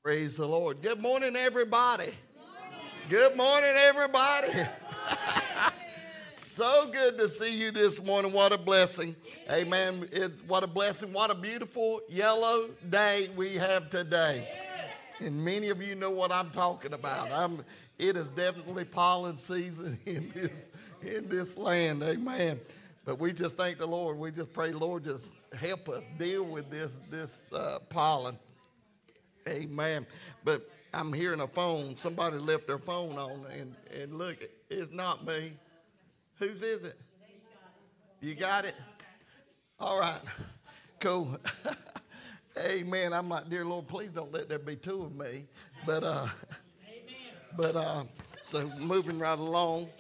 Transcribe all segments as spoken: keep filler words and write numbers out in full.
Praise the Lord. Good morning, everybody. Good morning, Good morning everybody. So good to see you this morning. What a blessing. Amen. It, what a blessing. What a beautiful yellow day we have today. And many of you know what I'm talking about. I'm, it is definitely pollen season in this, in this land. Amen. But we just thank the Lord. We just pray, Lord, just help us deal with this, this uh, pollen. Amen. But I'm hearing a phone. Somebody left their phone on, and, and look, it's not me. Whose is it? You got it? All right. Cool. Amen. I'm like, dear Lord, please don't let there be two of me. But, uh, but uh, so moving right along.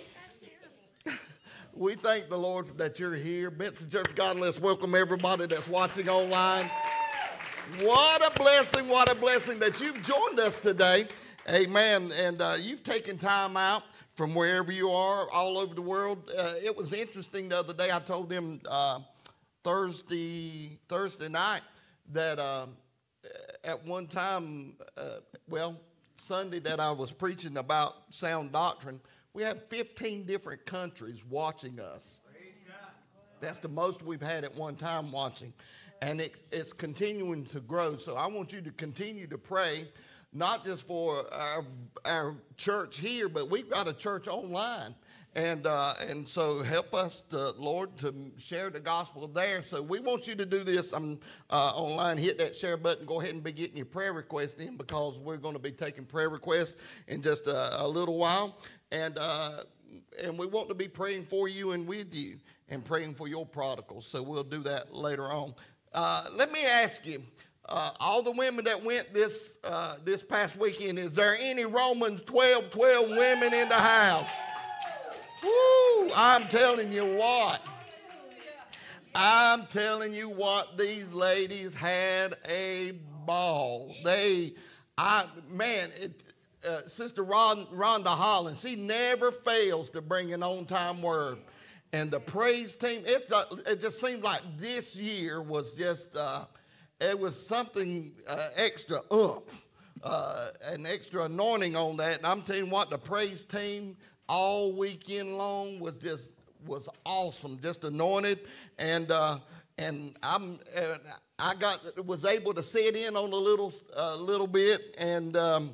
We thank the Lord that you're here. Benson Church, God, let's welcome everybody that's watching online. What a blessing, what a blessing that you've joined us today. Amen. And uh, you've taken time out from wherever you are all over the world. Uh, it was interesting the other day. I told them uh, Thursday Thursday night that uh, at one time, uh, well, Sunday that I was preaching about sound doctrine, we have fifteen different countries watching us. Praise God. That's the most we've had at one time watching. And it's, it's continuing to grow. So I want you to continue to pray, not just for our, our church here, but we've got a church online. And uh, and so help us, to, Lord, to share the gospel there. So we want you to do this. I'm uh, online. Hit that share button. Go ahead and be getting your prayer requests in, because we're going to be taking prayer requests in just a, a little while. And uh, and we want to be praying for you and with you and praying for your prodigals. So we'll do that later on. Uh, let me ask you, uh, all the women that went this uh, this past weekend, is there any Romans twelve twelve women in the house? Woo! I'm telling you what. I'm telling you what, these ladies had a ball. They, I man, it, uh, Sister Ron, Rhonda Holland, she never fails to bring an on-time word. And the praise team, it's, uh, it just seemed like this year was just, uh, it was something uh, extra oomph, uh, an extra anointing on that. And I'm telling you what, the praise team all weekend long was just, was awesome, just anointed. And uh, and I'm, uh, I got, was able to sit in on a little, uh, little bit and, um,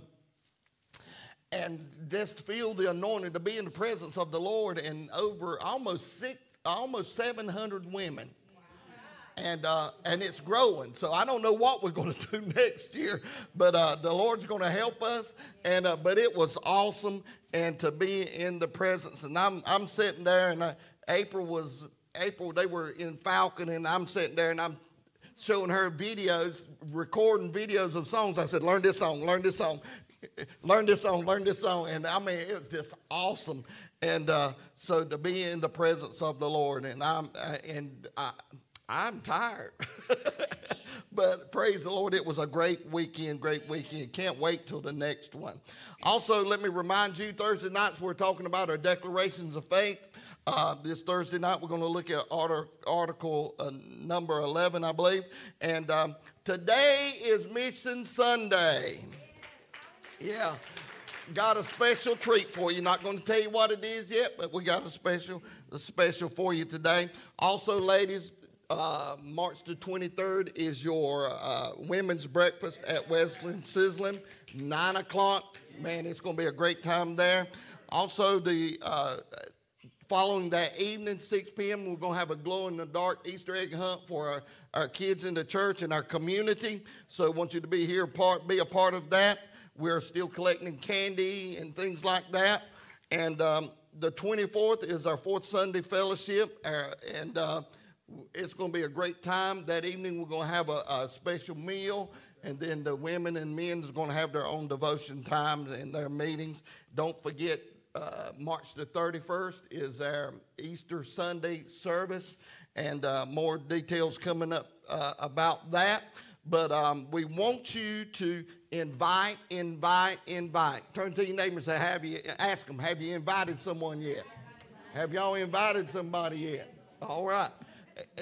and just feel the anointing, to be in the presence of the Lord, and over almost six, almost seven hundred women. And uh, and it's growing. So I don't know what we're going to do next year, but uh, the Lord's going to help us. And uh, but it was awesome, and to be in the presence. And I'm I'm sitting there, and uh, April was April. They were in Falcon, and I'm sitting there, and I'm showing her videos, recording videos of songs. I said, learn this song, learn this song. Learn this song, learn this song. And I mean, it was just awesome. And uh, so to be in the presence of the Lord, and I'm uh, and I, I'm tired. But praise the Lord, it was a great weekend, great weekend. Can't wait till the next one. Also, let me remind you, Thursday nights we're talking about our declarations of faith. Uh, this Thursday night we're going to look at article uh, number eleven, I believe. And um, today is Mission Sunday. Yeah, got a special treat for you. Not going to tell you what it is yet, but we got a special, a special for you today. Also, ladies, uh, March the twenty-third is your uh, women's breakfast at Wesleyan Sizzling, nine o'clock. Man, it's going to be a great time there. Also, the uh, following that evening, six p.m., we're going to have a glow-in-the-dark Easter egg hunt for our, our kids in the church and our community. So I want you to be here, part, be a part of that. We're still collecting candy and things like that. And um, the twenty-fourth is our fourth Sunday fellowship. Uh, and uh, it's going to be a great time. That evening we're going to have a, a special meal. And then the women and men is going to have their own devotion times and their meetings. Don't forget, uh, March the thirty-first is our Easter Sunday service. And uh, more details coming up uh, about that. But um, we want you to invite, invite, invite. Turn to your neighbor and say, have you, ask them, have you invited someone yet? Have y'all invited somebody yet? All right.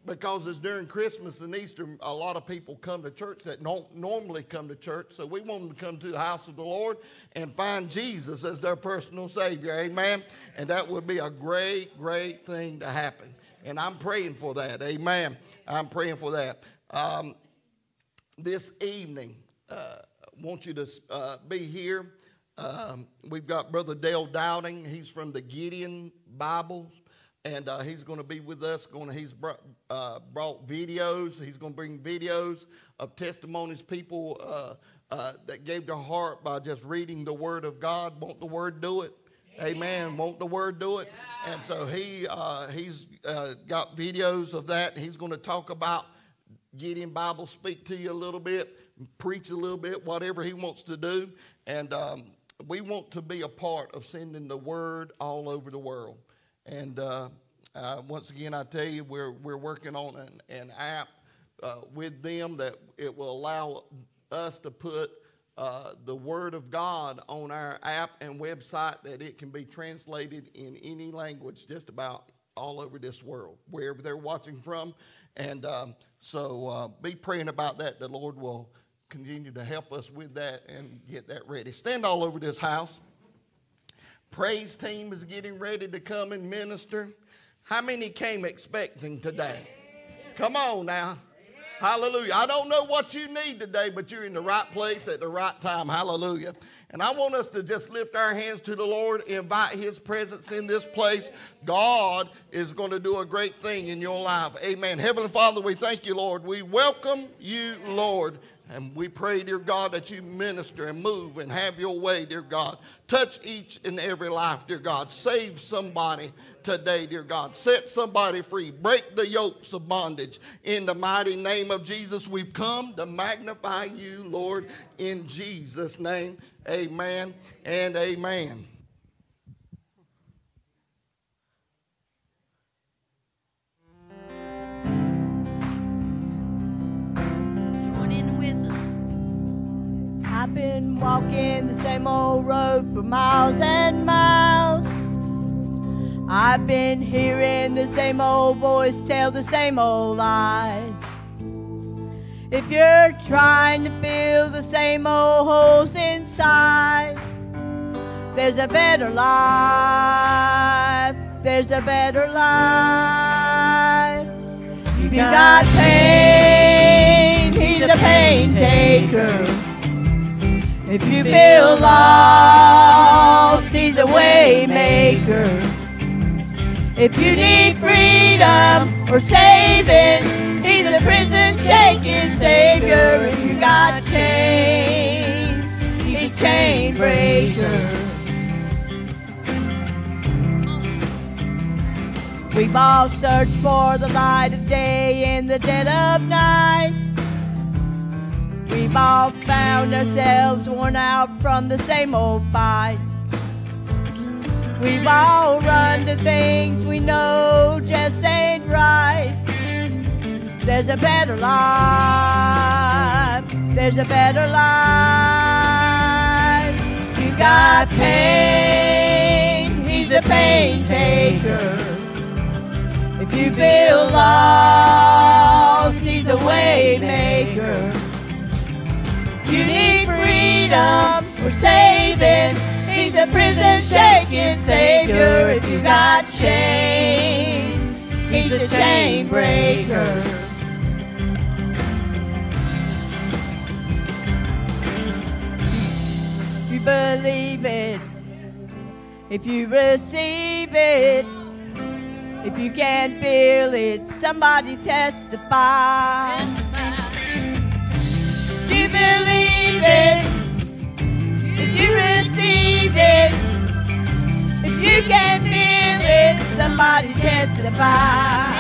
because it's during Christmas and Easter, a lot of people come to church that don't normally come to church. So we want them to come to the house of the Lord and find Jesus as their personal Savior. Amen. And that would be a great, great thing to happen. And I'm praying for that. Amen. I'm praying for that. Um, this evening, uh, I want you to uh, be here. Um, we've got Brother Dale Dowding. He's from the Gideon Bibles. And uh, he's going to be with us. Going to, he's brought, uh, brought videos. He's going to bring videos of testimonies, people uh, uh, that gave their heart by just reading the Word of God. Won't the Word do it? Yeah. Amen. Won't the Word do it? Yeah. And so he uh, he's uh, got videos of that. He's going to talk about Gideon Bible, speak to you a little bit, preach a little bit, whatever he wants to do. And um, we want to be a part of sending the Word all over the world. And uh, uh, once again, I tell you, we're we're working on an, an app uh, with them that it will allow us to put uh, the Word of God on our app and website, that it can be translated in any language, just about all over this world, wherever they're watching from. And um, so uh, be praying about that. The Lord will continue to help us with that and get that ready. Stand all over this house. Praise team is getting ready to come and minister. How many came expecting today? Come on now. Hallelujah. I don't know what you need today, but you're in the right place at the right time. Hallelujah. And I want us to just lift our hands to the Lord, invite his presence in this place. God is going to do a great thing in your life. Amen. Heavenly Father, we thank you, Lord. We welcome you, Lord. And we pray, dear God, that you minister and move and have your way, dear God. Touch each and every life, dear God. Save somebody today, dear God. Set somebody free. Break the yokes of bondage. In the mighty name of Jesus, we've come to magnify you, Lord, in Jesus' name. Amen and amen. I've been walking the same old road for miles and miles. I've been hearing the same old voice tell the same old lies. If you're trying to fill the same old holes inside, there's a better life, there's a better life. You got pain, he's a pain taker. If you feel lost, he's a way maker. If you need freedom or saving, he's a prison shaking savior. If you got chains, he's a chain breaker. We've all searched for the light of day in the dead of night. We've all found ourselves worn out from the same old fight. We've all run to things we know just ain't right. There's a better life, there's a better life. You got pain, he's a pain taker. If you feel lost, he's a way maker. You need freedom or saving, he's a prison shaking savior. If you got chains, he's a chain breaker. If you believe it, if you receive it, if you can't feel it, somebody testify. If you believe it, if you receive it, if you can't feel it, somebody testify.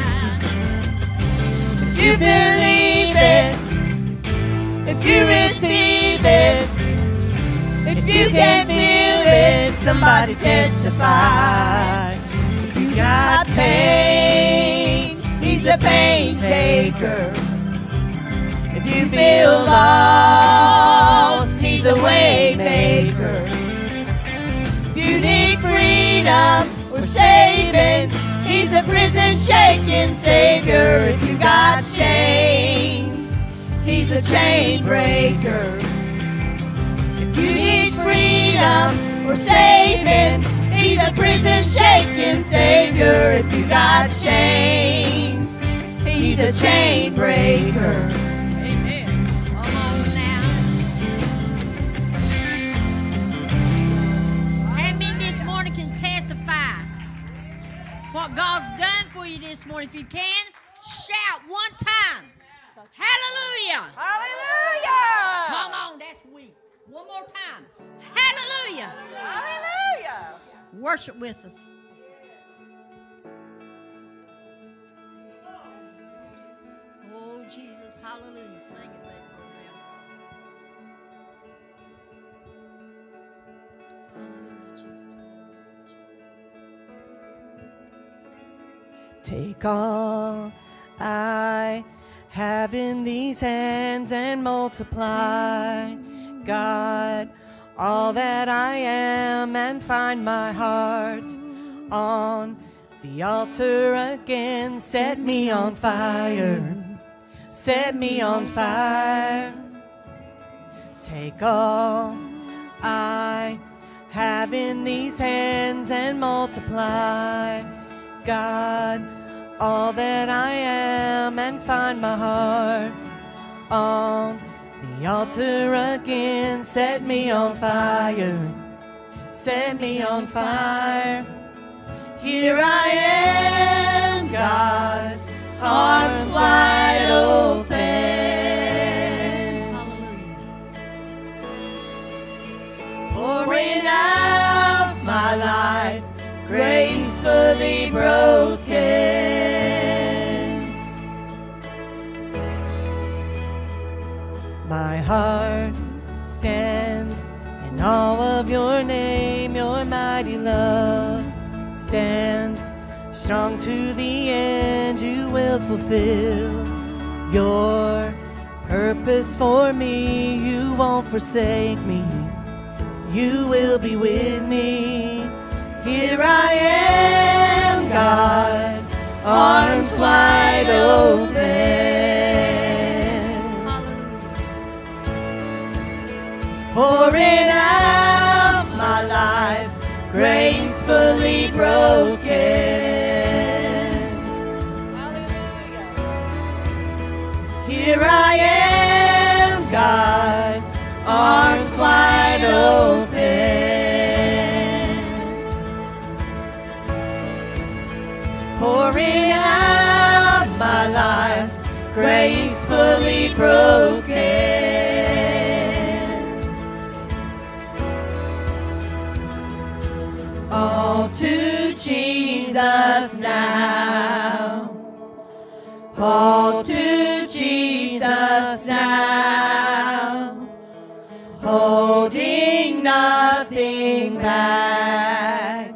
If you believe it, if you receive it, if you can't feel it, somebody testify. If you got pain, he's a pain taker. If you feel lost, he's a way maker. If you need freedom or saving, he's He's a prison shaking Savior. If you got chains, He's a chain breaker. If you need freedom or saving, He's a prison shaking Savior. If you got chains, He's a chain breaker. Amen. Come on now. How many this morning can testify what God's done for you this morning? If you can, shout one time. Hallelujah. Hallelujah. Come on, that's weak. One more time. Hallelujah. Hallelujah. Worship with us. Oh, Jesus. Hallelujah. Sing it, baby. Hallelujah, Jesus. Take all I have in these hands and multiply, God, all that I am, and find my heart on the altar again. Set me on fire, set me on fire. Take all I have in these hands and multiply, God, all that I am, and find my heart on the altar again. Set me on fire, set me on fire. Here I am, God, arms wide open, pouring out my life, gracefully broken. My heart stands in awe of your name. Your mighty love stands strong to the end. You will fulfill your purpose for me. You won't forsake me, you will be with me. Here I am, God, arms wide open, pouring out my life, gracefully broken. Here I am, God, arms wide open, pouring out my life, gracefully broken. All to Jesus now, all to Jesus now, holding nothing back,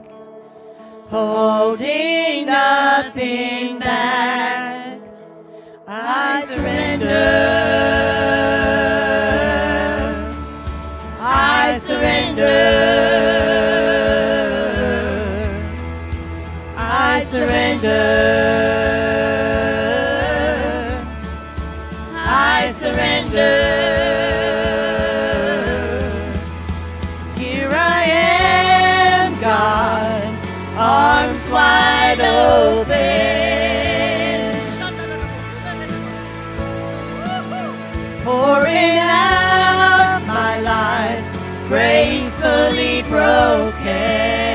holding nothing back. I surrender, I surrender, I surrender, I surrender. Here I am, God, arms wide open, pouring out my life, gracefully broken.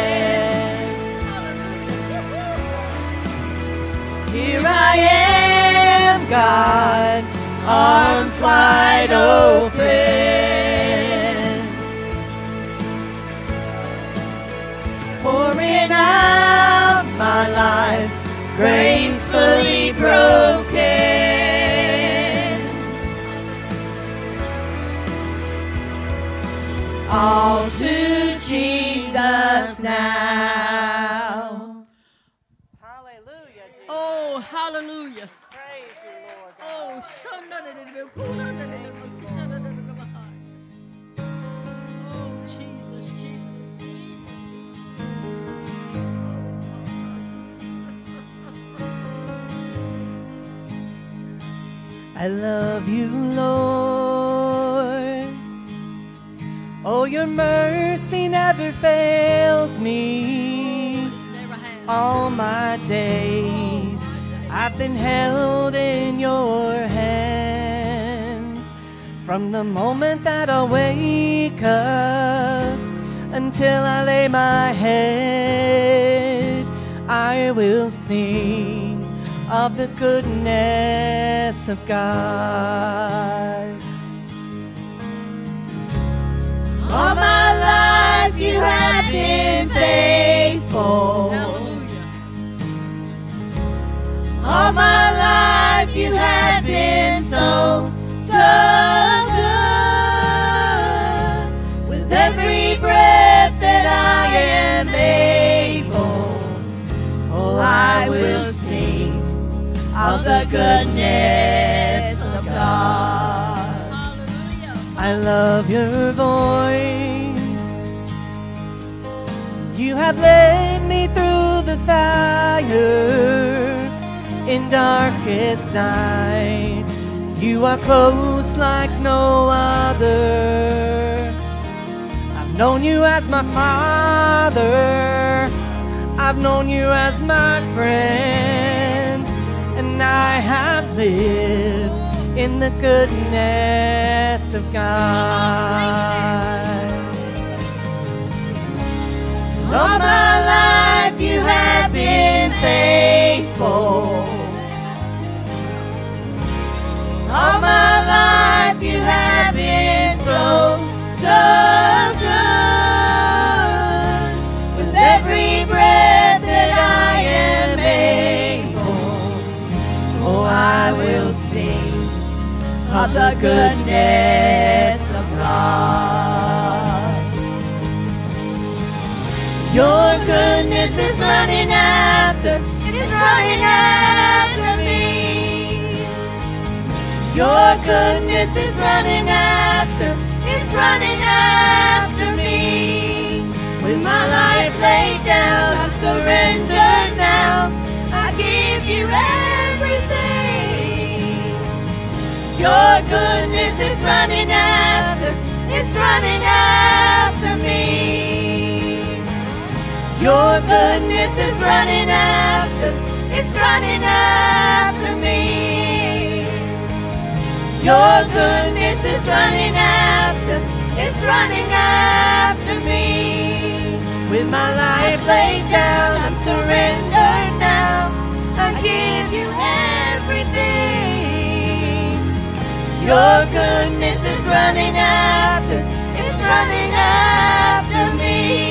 Here I am, God, arms wide open, pouring out my life, gracefully broken. All to Jesus now. Hallelujah, Jesus. Oh, hallelujah. Praise you, Lord God. Oh, oh, Jesus, Jesus, Jesus. I love you, Lord. Oh, your mercy never fails me. All my days I've been held in your hands. From the moment that I wake up until I lay my head, I will sing of the goodness of God. All my life you have been faithful. All my life you have been so, so good. With every breath that I am able, oh, I will sing of the goodness of God. I love your voice. You have led me through the fire in darkest night. You are close like no other. I've known you as my father. I've known you as my friend. And I have lived in the goodness of God. All my life you have been faithful. All my life you have been so, so good. With every breath that I am able, oh, I will sing of the goodness of God. Your goodness is running after, it's running after me. Your goodness is running after, it's running after me. With my life laid down, I'm surrendered now. I give you everything. Your goodness is running after, it's running after me. Your goodness is running after, it's running after me. Your goodness is running after, it's running after me. With my life laid down, I'm surrendered now. I give you everything. Your goodness is running after, it's running after me.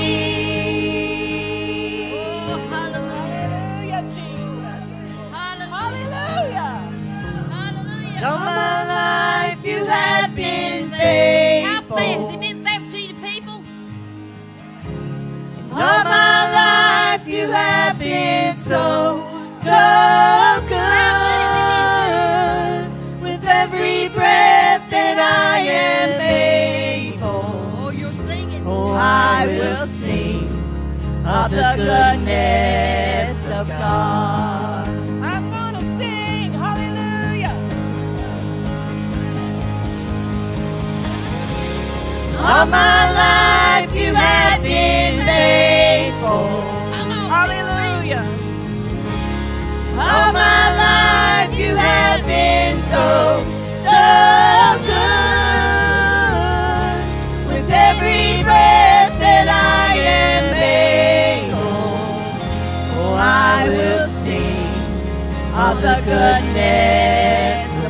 All my life you have been faithful. How fast? Has he been faithful to you people? All my life you have been so, so good. With every breath that I am able, Oh, you're singing. oh, I will sing of the goodness of God. I'm gonna sing, hallelujah. All my life you have been faithful. Hallelujah. All my life you have been so, so good. With every breath that I am able, oh, I will sing of the goodness of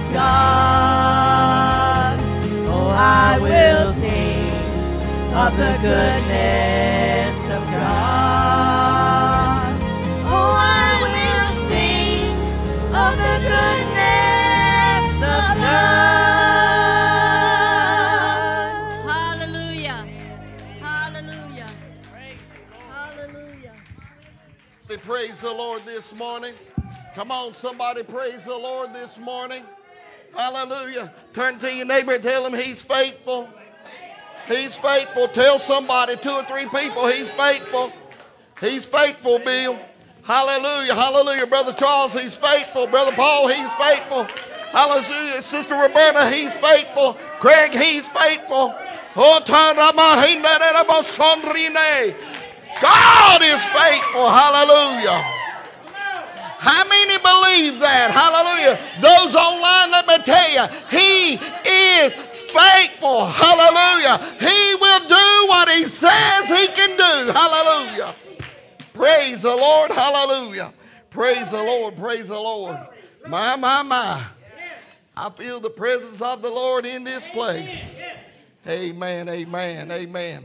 God. Oh, I will sing of the goodness of God. Oh, I will sing of the goodness of God. Hallelujah. Hallelujah. Hallelujah. Praise the Lord this morning. Come on, somebody praise the Lord this morning. Hallelujah. Turn to your neighbor and tell him he's faithful. He's faithful. Tell somebody, two or three people, he's faithful. He's faithful, Bill. Hallelujah. Hallelujah. Brother Charles, he's faithful. Brother Paul, he's faithful. Hallelujah. Sister Roberta, he's faithful. Craig, he's faithful. God is faithful. Hallelujah. How many believe that? Hallelujah. Those online, let me tell you, he is faithful. Hallelujah. He will do what he says he can do. Hallelujah. Praise the Lord. Hallelujah. Praise the Lord. Praise the Lord. My, my, my. I feel the presence of the Lord in this place. Amen. Amen. Amen.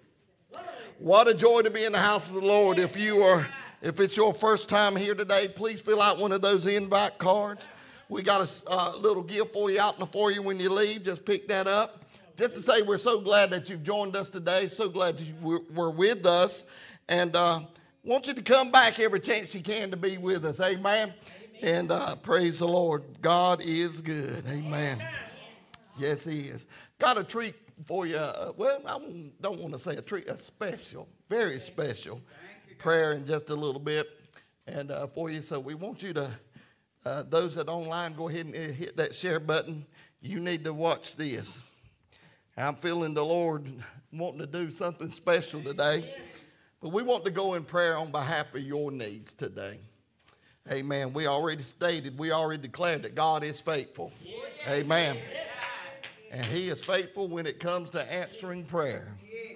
What a joy to be in the house of the Lord. If you are, if it's your first time here today, please fill out one of those invite cards. We got a uh, little gift for you out in the foyer when you leave. Just pick that up. Just to say we're so glad that you've joined us today. So glad you were with us. And uh, want you to come back every chance you can to be with us. Amen. Amen. And uh, praise the Lord. God is good. Amen. Yes, he is. Got a treat for you. Uh, well, I don't want to say a treat. A special, very special prayer in just a little bit. And uh, for you. So we want you to, uh, those that are online, go ahead and hit that share button. You need to watch this. I'm feeling the Lord wanting to do something special today. But we want to go in prayer on behalf of your needs today. Amen. We already stated, we already declared that God is faithful. Amen. And he is faithful when it comes to answering prayer.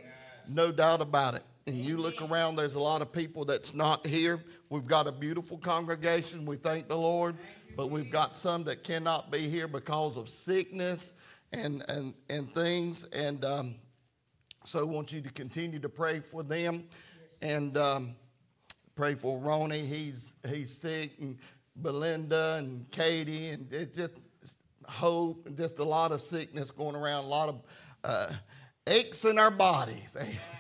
No doubt about it. And you look around, there's a lot of people that's not here. We've got a beautiful congregation. We thank the Lord. But we've got some that cannot be here because of sickness and, and, and things. And um, so I want you to continue to pray for them. And um, pray for Ronnie. He's, he's sick. And Belinda and Katie. And it just... hope and just a lot of sickness going around, a lot of uh, aches in our bodies.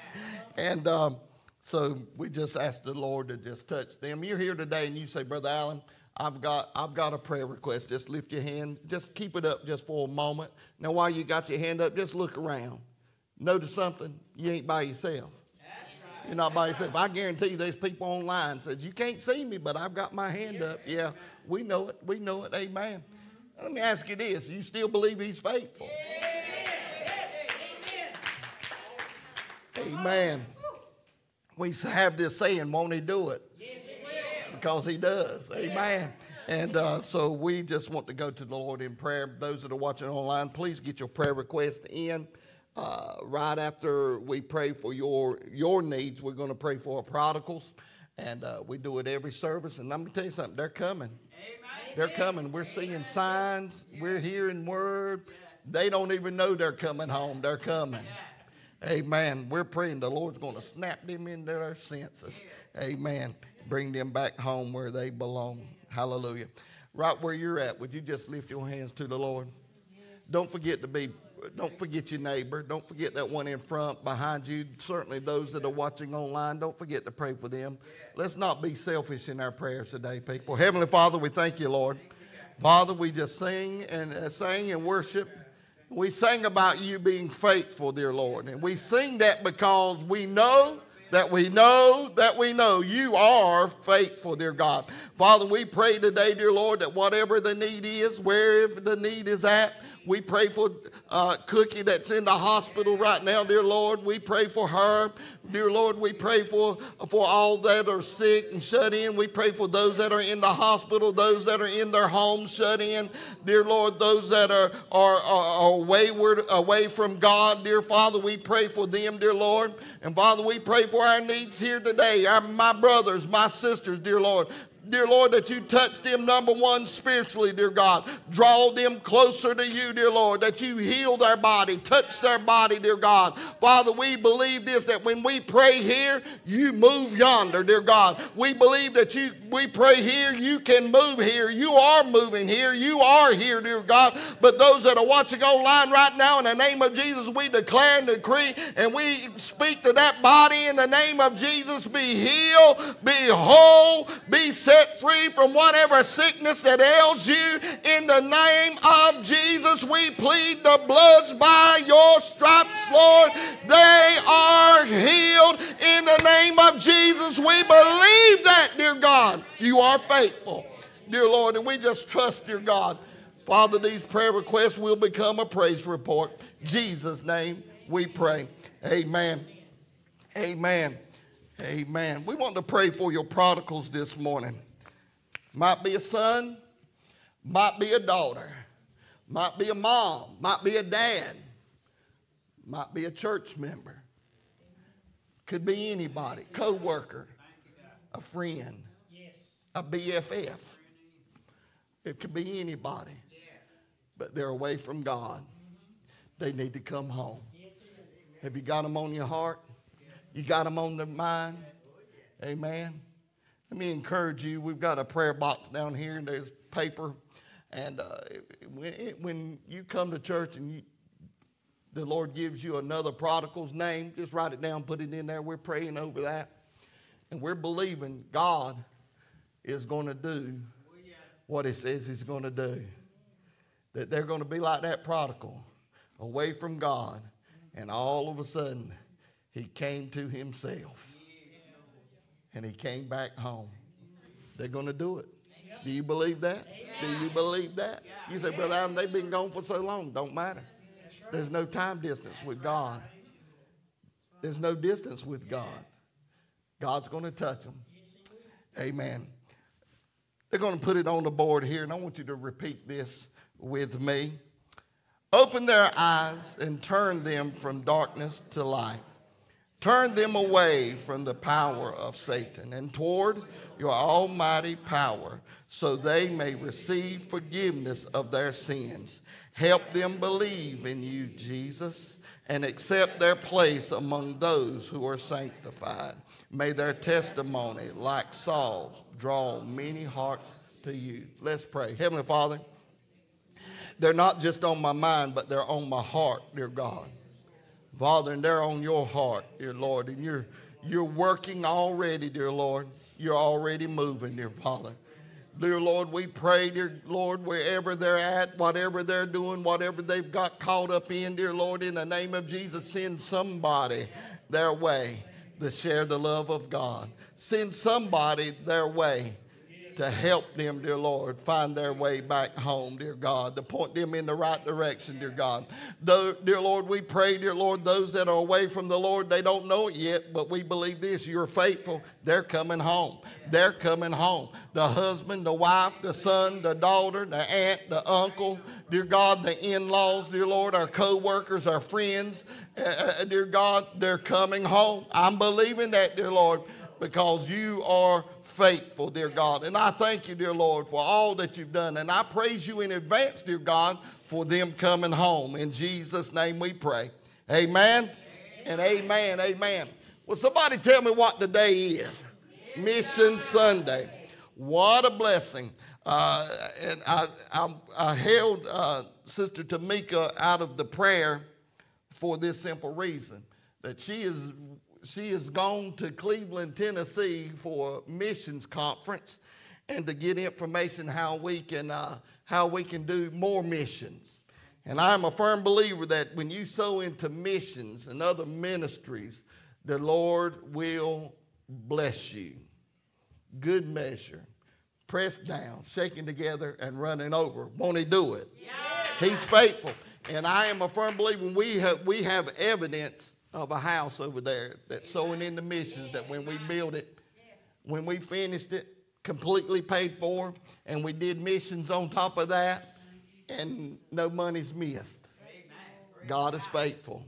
And um, so we just ask the Lord to just touch them. You're here today and you say, Brother Allen, I've got I've got a prayer request. Just lift your hand. Just keep it up just for a moment. Now while you got your hand up, just look around. Notice something. You ain't by yourself. You're not by yourself. I guarantee you there's people online that says, you can't see me, but I've got my hand up. Yeah, we know it. We know it. Amen. Let me ask you this. You still believe he's faithful? Amen. We have this saying, won't he do it? Because he does. Amen. And uh, so we just want to go to the Lord in prayer. Those that are watching online, please get your prayer request in. Uh, right after we pray for your, your needs, we're going to pray for our prodigals. And uh, we do it every service. And I'm going to tell you something. They're coming. They're coming. We're seeing signs. We're hearing word. They don't even know they're coming home. They're coming. Amen. We're praying the Lord's going to snap them into their senses. Amen. Bring them back home where they belong. Hallelujah. Right where you're at, would you just lift your hands to the Lord? Don't forget to be, don't forget your neighbor. Don't forget that one in front, behind you. Certainly those that are watching online, don't forget to pray for them. Let's not be selfish in our prayers today, people. Heavenly Father, we thank you, Lord. Father, we just sing and uh, sing and worship. We sing about you being faithful, dear Lord. And we sing that because we know that we know that we know you are faithful, dear God. Father, we pray today, dear Lord, that whatever the need is, wherever the need is at, we pray for uh, Cookie that's in the hospital right now, dear Lord. We pray for her. Dear Lord, we pray for, for all that are sick and shut in. We pray for those that are in the hospital, those that are in their homes shut in. Dear Lord, those that are, are, are, are wayward, away from God. Dear Father, we pray for them, dear Lord. And Father, we pray for our needs here today. Our, my brothers, my sisters, dear Lord. Dear Lord, that you touch them, number one, spiritually, dear God. Draw them closer to you, dear Lord, that you heal their body, touch their body, dear God. Father, we believe this, that when we pray here, you move yonder, dear God. We believe that you, we pray here, you can move here. You are moving here. You are here, dear God. But those that are watching online right now, in the name of Jesus, we declare and decree, and we speak to that body in the name of Jesus. Be healed, be whole, be set free from whatever sickness that ails you. In the name of Jesus, we plead the bloods by your stripes, Lord. They are healed in the name of Jesus. We believe that, dear God. You are faithful, dear Lord, and we just trust, dear God. Father, these prayer requests will become a praise report. In Jesus' name we pray. Amen. Amen. Amen. We want to pray for your prodigals this morning. Might be a son, might be a daughter, might be a mom, might be a dad, might be a church member. Could be anybody, co-worker, a friend, a B F F. It could be anybody, but they're away from God. They need to come home. Have you got them on your heart? You got them on their mind? Amen. Let me encourage you. We've got a prayer box down here, and there's paper. And uh, when, when you come to church and you, the Lord gives you another prodigal's name, just write it down, put it in there. We're praying over that. And we're believing God is going to do what he says he's going to do. That they're going to be like that prodigal, away from God. And all of a sudden, he came to himself. And he came back home. They're going to do it. Do you believe that? Do you believe that? You say, Brother Adam, they've been gone for so long. Don't matter. There's no time distance with God. There's no distance with God. God's going to touch them. Amen. They're going to put it on the board here, and I want you to repeat this with me. Open their eyes and turn them from darkness to light. Turn them away from the power of Satan and toward your almighty power, so they may receive forgiveness of their sins. Help them believe in you, Jesus, and accept their place among those who are sanctified. May their testimony, like Saul's, draw many hearts to you. Let's pray. Heavenly Father, they're not just on my mind, but they're on my heart, dear God. Father, and they're on your heart, dear Lord, and you're, you're working already, dear Lord. You're already moving, dear Father. Dear Lord, we pray, dear Lord, wherever they're at, whatever they're doing, whatever they've got caught up in, dear Lord, in the name of Jesus, send somebody their way to share the love of God. Send somebody their way to help them, dear Lord, find their way back home, dear God, to point them in the right direction, dear God. Though, dear Lord, we pray, dear Lord, those that are away from the Lord, they don't know it yet, but we believe this, you're faithful. They're coming home. They're coming home. The husband, the wife, the son, the daughter, the aunt, the uncle, dear God, the in-laws, dear Lord, our co-workers, our friends, uh, dear God, they're coming home. I'm believing that, dear Lord, because you are faithful, dear God. And I thank you, dear Lord, for all that you've done. And I praise you in advance, dear God, for them coming home. In Jesus' name we pray. Amen, amen. And amen, amen. Well, somebody tell me what the day is. Mission Sunday. What a blessing. Uh, and I, I, I held uh, Sister Tamika out of the prayer for this simple reason, that she is She has gone to Cleveland, Tennessee for a missions conference and to get information how we can uh, how we can do more missions. And I'm a firm believer that when you sow into missions and other ministries, the Lord will bless you. Good measure, pressed down, shaken together, and running over. Won't he do it? Yeah. He's faithful. And I am a firm believer we have, we have evidence of a house over there that's sowing into missions, that when we built it, when we finished it, completely paid for, and we did missions on top of that, and no money's missed. God is faithful.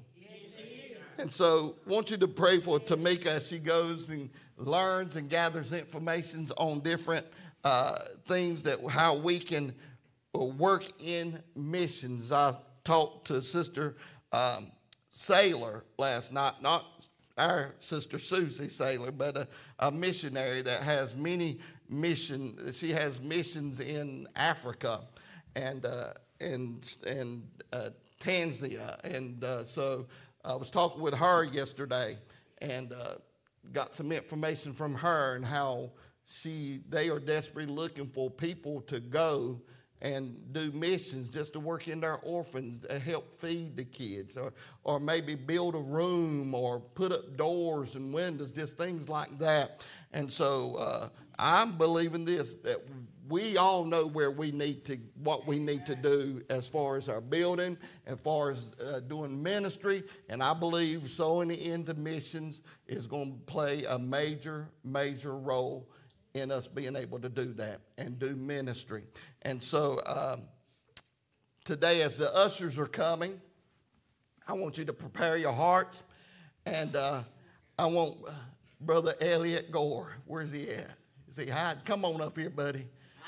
And so I want you to pray for Tamika as she goes and learns and gathers information on different uh, things, that how we can work in missions. I talked to Sister um, Sailor last night, not our Sister Susie Sailor, but a, a missionary that has many mission. She has missions in Africa and uh, and and uh, Tanzania, and uh, so I was talking with her yesterday and uh, got some information from her and how she they are desperately looking for people to go and do missions, just to work in their orphans to help feed the kids, or, or maybe build a room or put up doors and windows, just things like that. And so uh, I'm believing this, that we all know where we need to, what we need to do as far as our building, as far as uh, doing ministry. And I believe sowing into missions is going to play a major, major role in us being able to do that and do ministry. And so um, today, as the ushers are coming, I want you to prepare your hearts. And uh, I want uh, Brother Elliot Gore. Where's he at? Is he hiding? Come on up here, buddy.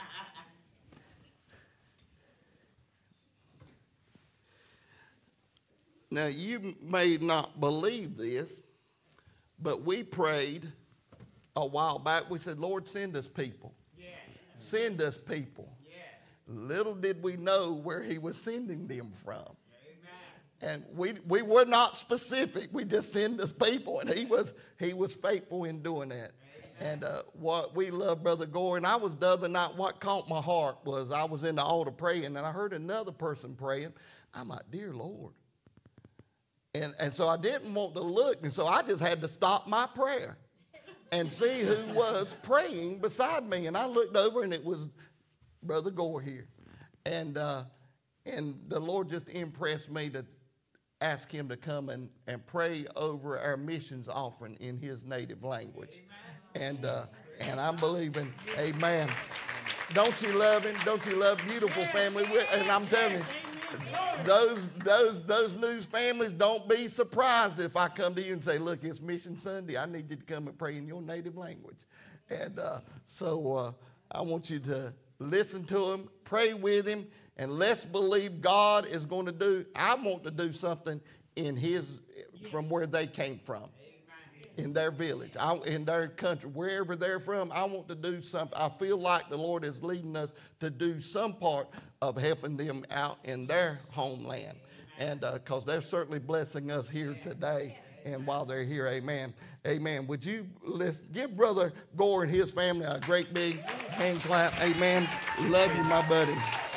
Now, you may not believe this, but we prayed a while back. We said, Lord, send us people. Yeah. Send us people. Yeah. Little did we know where he was sending them from. Amen. And we we were not specific. We just send us people, and he was he was faithful in doing that. Amen. And uh, what we love Brother Gore. And I was the other night, what caught my heart was I was in the altar praying, and I heard another person praying. I'm like, dear Lord. And, and so I didn't want to look, and so I just had to stop my prayer and see who was praying beside me. And I looked over, and it was Brother Gore here. And uh, and the Lord just impressed me to ask him to come and, and pray over our missions offering in his native language. And, uh, and I'm believing, amen. Don't you love him? Don't you love beautiful family? And I'm telling you, Those, those, those news families, don't be surprised if I come to you and say, look, it's Mission Sunday. I need you to come and pray in your native language. And uh, so uh, I want you to listen to him, pray with him, and let's believe God is going to do. I want to do something in his, from where they came from, in their village, I, in their country, wherever they're from. I want to do something. I feel like the Lord is leading us to do some part of helping them out in their homeland. And because uh, they're certainly blessing us here today and while they're here, amen. Amen. Would you listen, give Brother Gore and his family a great big hand clap, amen. Love you, my buddy.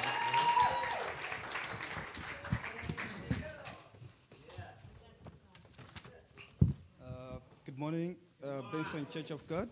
Uh, good morning, uh, Benson Church of God.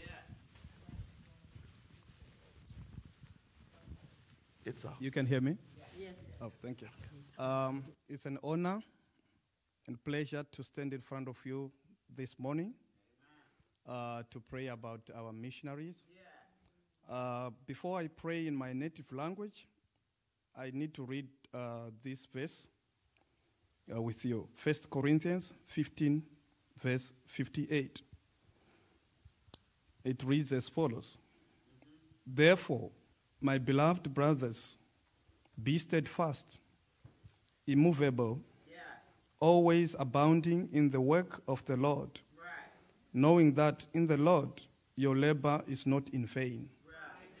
It's a, You can hear me? Yes. Oh, thank you. Um, it's an honor and pleasure to stand in front of you this morning uh, to pray about our missionaries. Uh, before I pray in my native language, I need to read uh, this verse uh, with you. First Corinthians fifteen, verse fifty-eight. It reads as follows. Therefore, my beloved brothers, be steadfast, immovable, yeah. always abounding in the work of the Lord, right. knowing that in the Lord your labor is not in vain. Right.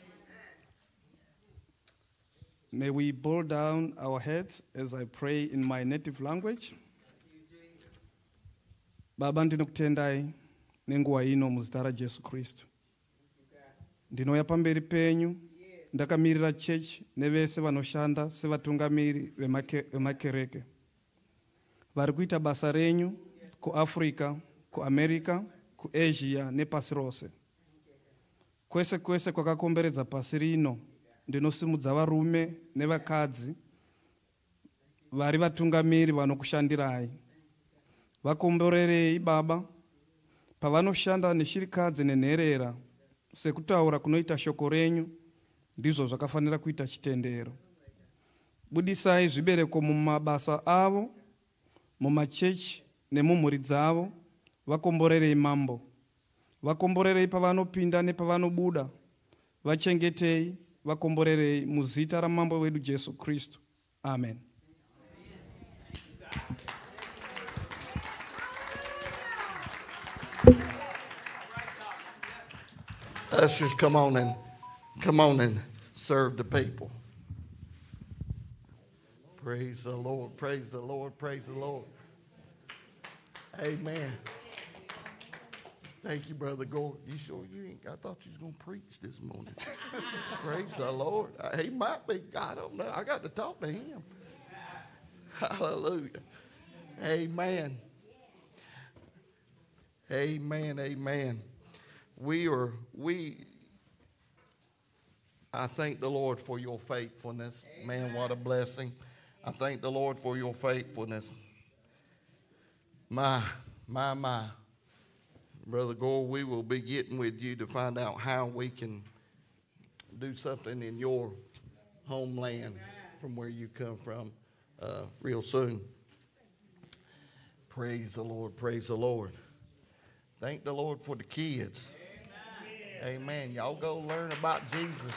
May we bow down our heads as I pray in my native language. Baba, ndinokutendai nenguwa ino muzita ra Jesu Kristu. Ndinouya pamberi penyu ndakamirira church nevese vanoshanda sevatungamiri vemakereke vari kuita basa renyu kuAfrica, kuAmerica, kuAsia nepasi rose. Kwese kwese kwakakomberedza pasi rino ndinosimudza varume nevakadzi vari vatungamiri vanokushandirai. Vakomborerei Baba pavanoshanda neshirikadzi nenherera sekutaura kunoita shoko renyu ndizvo zvakafanira kuita chitendero. Budisai zvibereko mumabasa avo, mumachechi nemumhuri dzavo. Vakomborerei mambo. Vakomborerei pavanopinda nepavanobuda. Vachengetei, vakomborerei muzita ramambo wedu Jesu Kristu. Amen. Ushers, come on and come on and serve the people. Praise the Lord, praise the Lord, praise the Lord. Amen. Thank you, Brother Gore. You sure you ain't? I thought you was gonna preach this morning. Praise the Lord. Uh, He might be. I don't know. I got to talk to him. Hallelujah. Amen. Amen. Amen. We are, we, I thank the Lord for your faithfulness. Man, what a blessing. I thank the Lord for your faithfulness. My, my, my. Brother Gore, we will be getting with you to find out how we can do something in your homeland from where you come from uh, real soon. Praise the Lord. Praise the Lord. Thank the Lord for the kids. Amen. Amen. Y'all go learn about Jesus.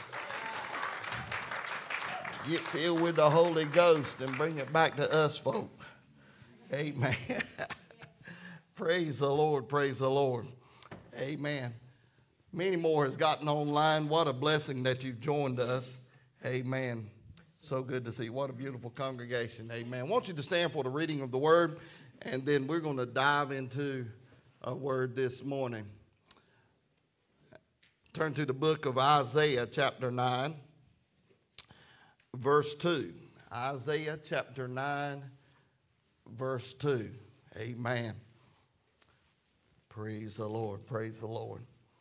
Get filled with the Holy Ghost and bring it back to us folk. Amen. Praise the Lord. Praise the Lord. Amen. Many more has gotten online. What a blessing that you've joined us. Amen. So good to see. What a beautiful congregation. Amen. I want you to stand for the reading of the word, and then we're going to dive into a word this morning. Turn to the book of Isaiah chapter nine, verse two. Isaiah chapter nine, verse two. Amen. Praise the Lord. Praise the Lord.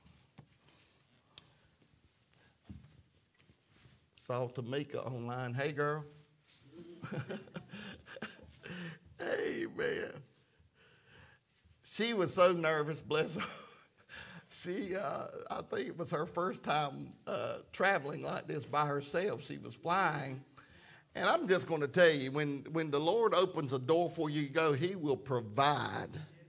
Saw Tamika online. Hey, girl. Amen. She was so nervous, bless her. She, uh, I think it was her first time uh, traveling like this by herself. She was flying. And I'm just going to tell you, when, when the Lord opens a door for you to go, he will provide.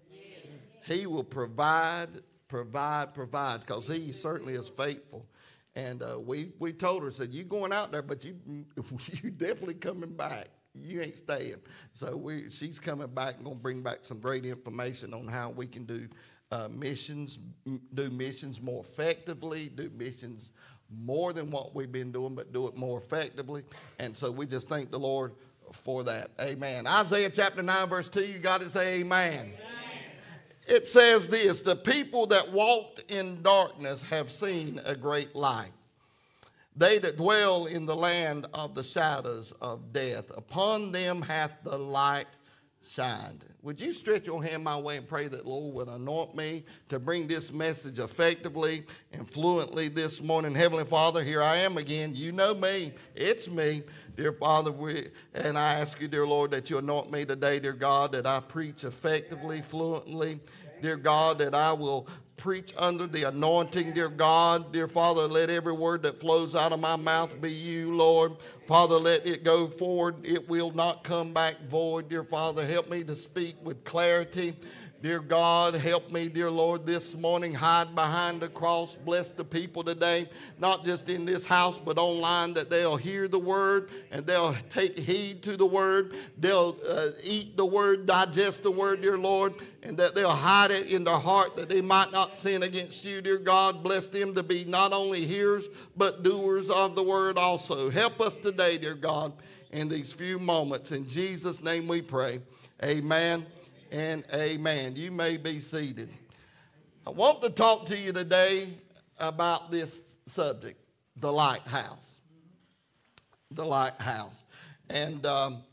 He will provide, provide, provide, because he certainly is faithful. And uh, we, we told her, said, you going out there, but you you definitely coming back. You ain't staying. So we, she's coming back and going to bring back some great information on how we can do uh, missions, do missions more effectively, do missions more than what we've been doing, but do it more effectively. And so we just thank the Lord for that. Amen. Isaiah chapter nine, verse two, you got to say amen. Amen. It says this, the people that walked in darkness have seen a great light. They that dwell in the land of the shadows of death, upon them hath the light shined. Would you stretch your hand my way and pray that the Lord would anoint me to bring this message effectively and fluently this morning? Heavenly Father, here I am again. You know me. It's me. Dear Father, we, and I ask you, dear Lord, that you anoint me today, dear God, that I preach effectively, fluently. Dear God, that I will preach under the anointing, dear God. Dear Father, let every word that flows out of my mouth be you, Lord. Father, let it go forward. It will not come back void. Dear Father, help me to speak with clarity. Dear God, help me, dear Lord, this morning. Hide behind the cross. Bless the people today, not just in this house, but online, that they'll hear the word and they'll take heed to the word. They'll uh, eat the word, digest the word, dear Lord, and that they'll hide it in their heart that they might not sin against you, dear God. Bless them to be not only hearers, but doers of the word also. Help us today, dear God, in these few moments. In Jesus' name we pray. Amen. And amen. You may be seated. I want to talk to you today about this subject, the lighthouse. The lighthouse. And um,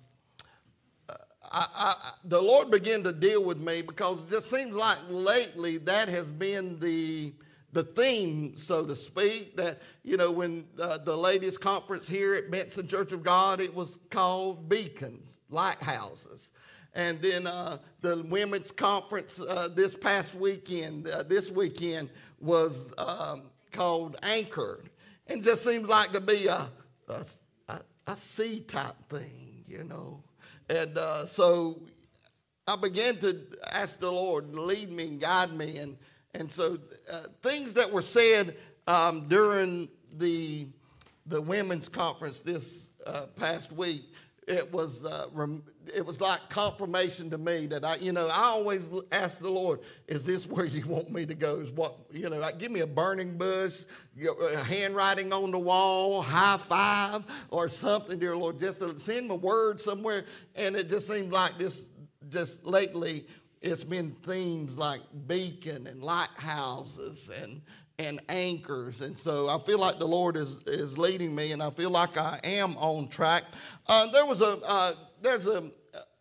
I, I, the Lord began to deal with me because it just seems like lately that has been the, the theme, so to speak, that, you know, when uh, the ladies' conference here at Benson Church of God, it was called beacons, lighthouses. And then uh, the women's conference uh, this past weekend, uh, this weekend was um, called Anchor. And just seems like to be a, a, a, a sea type thing, you know. And uh, so I began to ask the Lord to lead me and guide me. And, and so uh, things that were said um, during the, the women's conference this uh, past week, it was uh, rem- it was like confirmation to me that I, you know, I always ask the Lord, is this where you want me to go? Is what, you know, like give me a burning bush, a handwriting on the wall, high five or something, dear Lord, just to send me a word somewhere. And it just seemed like this, just lately, it's been themes like beacon and lighthouses and and anchors. And so I feel like the Lord is, is leading me, and I feel like I am on track. Uh, there was a, uh, there's a,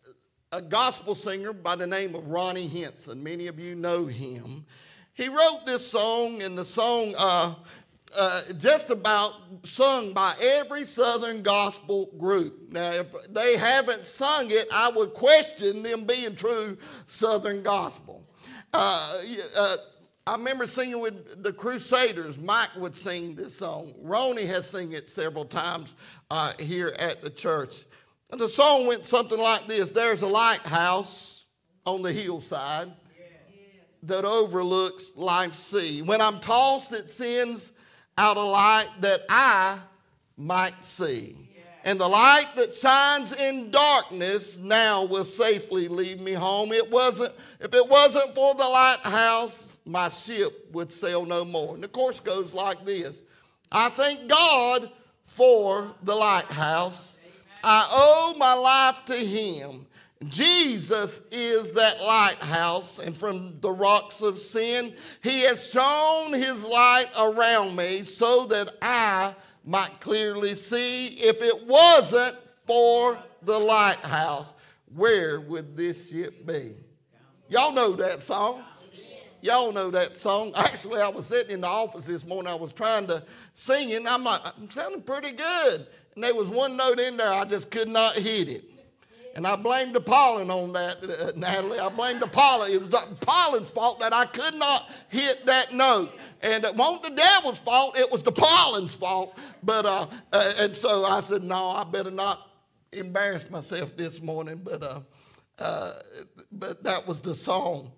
a gospel singer by the name of Ronnie Henson. Many of you know him. He wrote this song, and the song uh, uh, just about sung by every Southern gospel group. Now, if they haven't sung it, I would question them being true Southern gospel. Uh, uh, I remember singing with the Crusaders. Mike would sing this song. Ronnie has sung it several times uh, here at the church. And the song went something like this. There's a lighthouse on the hillside that overlooks life's sea. When I'm tossed, it sends out a light that I might see. And the light that shines in darkness now will safely lead me home. It wasn't, if it wasn't for the lighthouse, my ship would sail no more. And the chorus goes like this. I thank God for the lighthouse. I owe my life to him. Jesus is that lighthouse, and from the rocks of sin, he has shone his light around me so that I might clearly see. If it wasn't for the lighthouse, where would this ship be? Y'all know that song. Y'all know that song. Actually, I was sitting in the office this morning. I was trying to sing it, and I'm like, I'm sounding pretty good. And there was one note in there, I just could not hit it. And I blamed the pollen on that, uh, Natalie. I blamed the pollen. It was the pollen's fault that I could not hit that note. And it wasn't the devil's fault. It was the pollen's fault. But uh, uh, and so I said, no, I better not embarrass myself this morning. But uh, uh, but that was the song.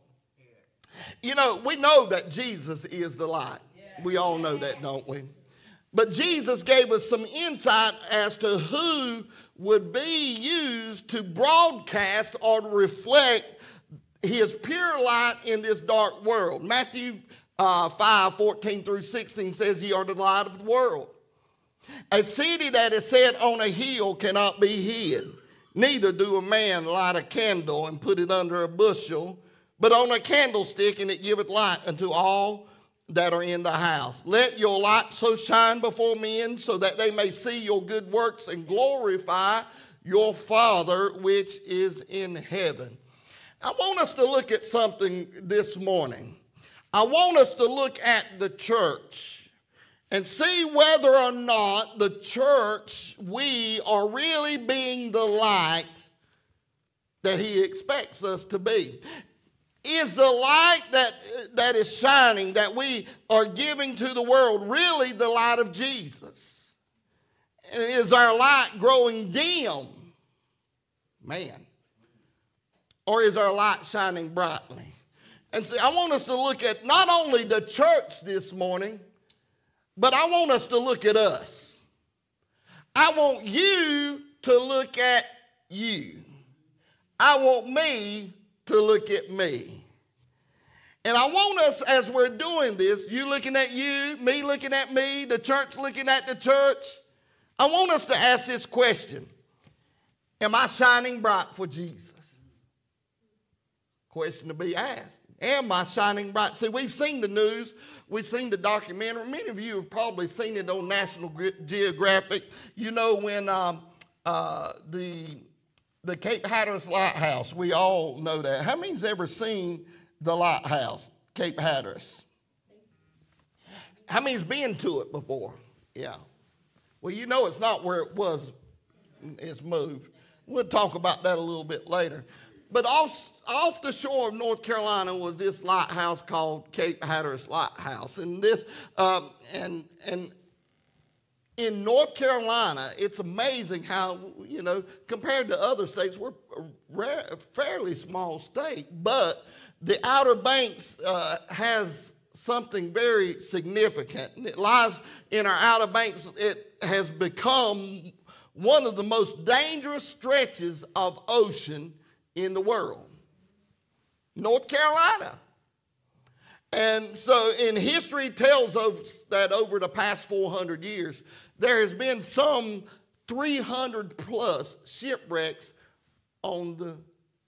You know, we know that Jesus is the light. We all know that, don't we? But Jesus gave us some insight as to who would be used to broadcast or to reflect his pure light in this dark world. Matthew uh, five, fourteen through sixteen says, ye are the light of the world. A city that is set on a hill cannot be hid. Neither do a man light a candle and put it under a bushel, but on a candlestick, and it giveth light unto all that are in the house. Let your light so shine before men, so that they may see your good works and glorify your Father which is in heaven. I want us to look at something this morning. I want us to look at the church and see whether or not the church, we are really being the light that he expects us to be. Is the light that, that is shining, that we are giving to the world, really the light of Jesus? And is our light growing dim? Man. Or is our light shining brightly? And see, I want us to look at not only the church this morning, but I want us to look at us. I want you to look at you. I want me to look at me. And I want us, as we're doing this, you looking at you, me looking at me, the church looking at the church, I want us to ask this question. Am I shining bright for Jesus? Question to be asked. Am I shining bright? See, we've seen the news. We've seen the documentary. Many of you have probably seen it on National Geographic. You know when um, uh, the... The Cape Hatteras Lighthouse, we all know that. How many's ever seen the lighthouse, Cape Hatteras? How many's been to it before? Yeah. Well, you know it's not where it was. It's moved. We'll talk about that a little bit later. But off, off the shore of North Carolina was this lighthouse called Cape Hatteras Lighthouse. And this, um, and, and, in North Carolina, it's amazing how, you know, compared to other states, we're a rare, fairly small state, but the Outer Banks uh, has something very significant. It lies in our Outer Banks. It has become one of the most dangerous stretches of ocean in the world. North Carolina. And so in history tells us that over the past four hundred years, there has been some three hundred plus shipwrecks on the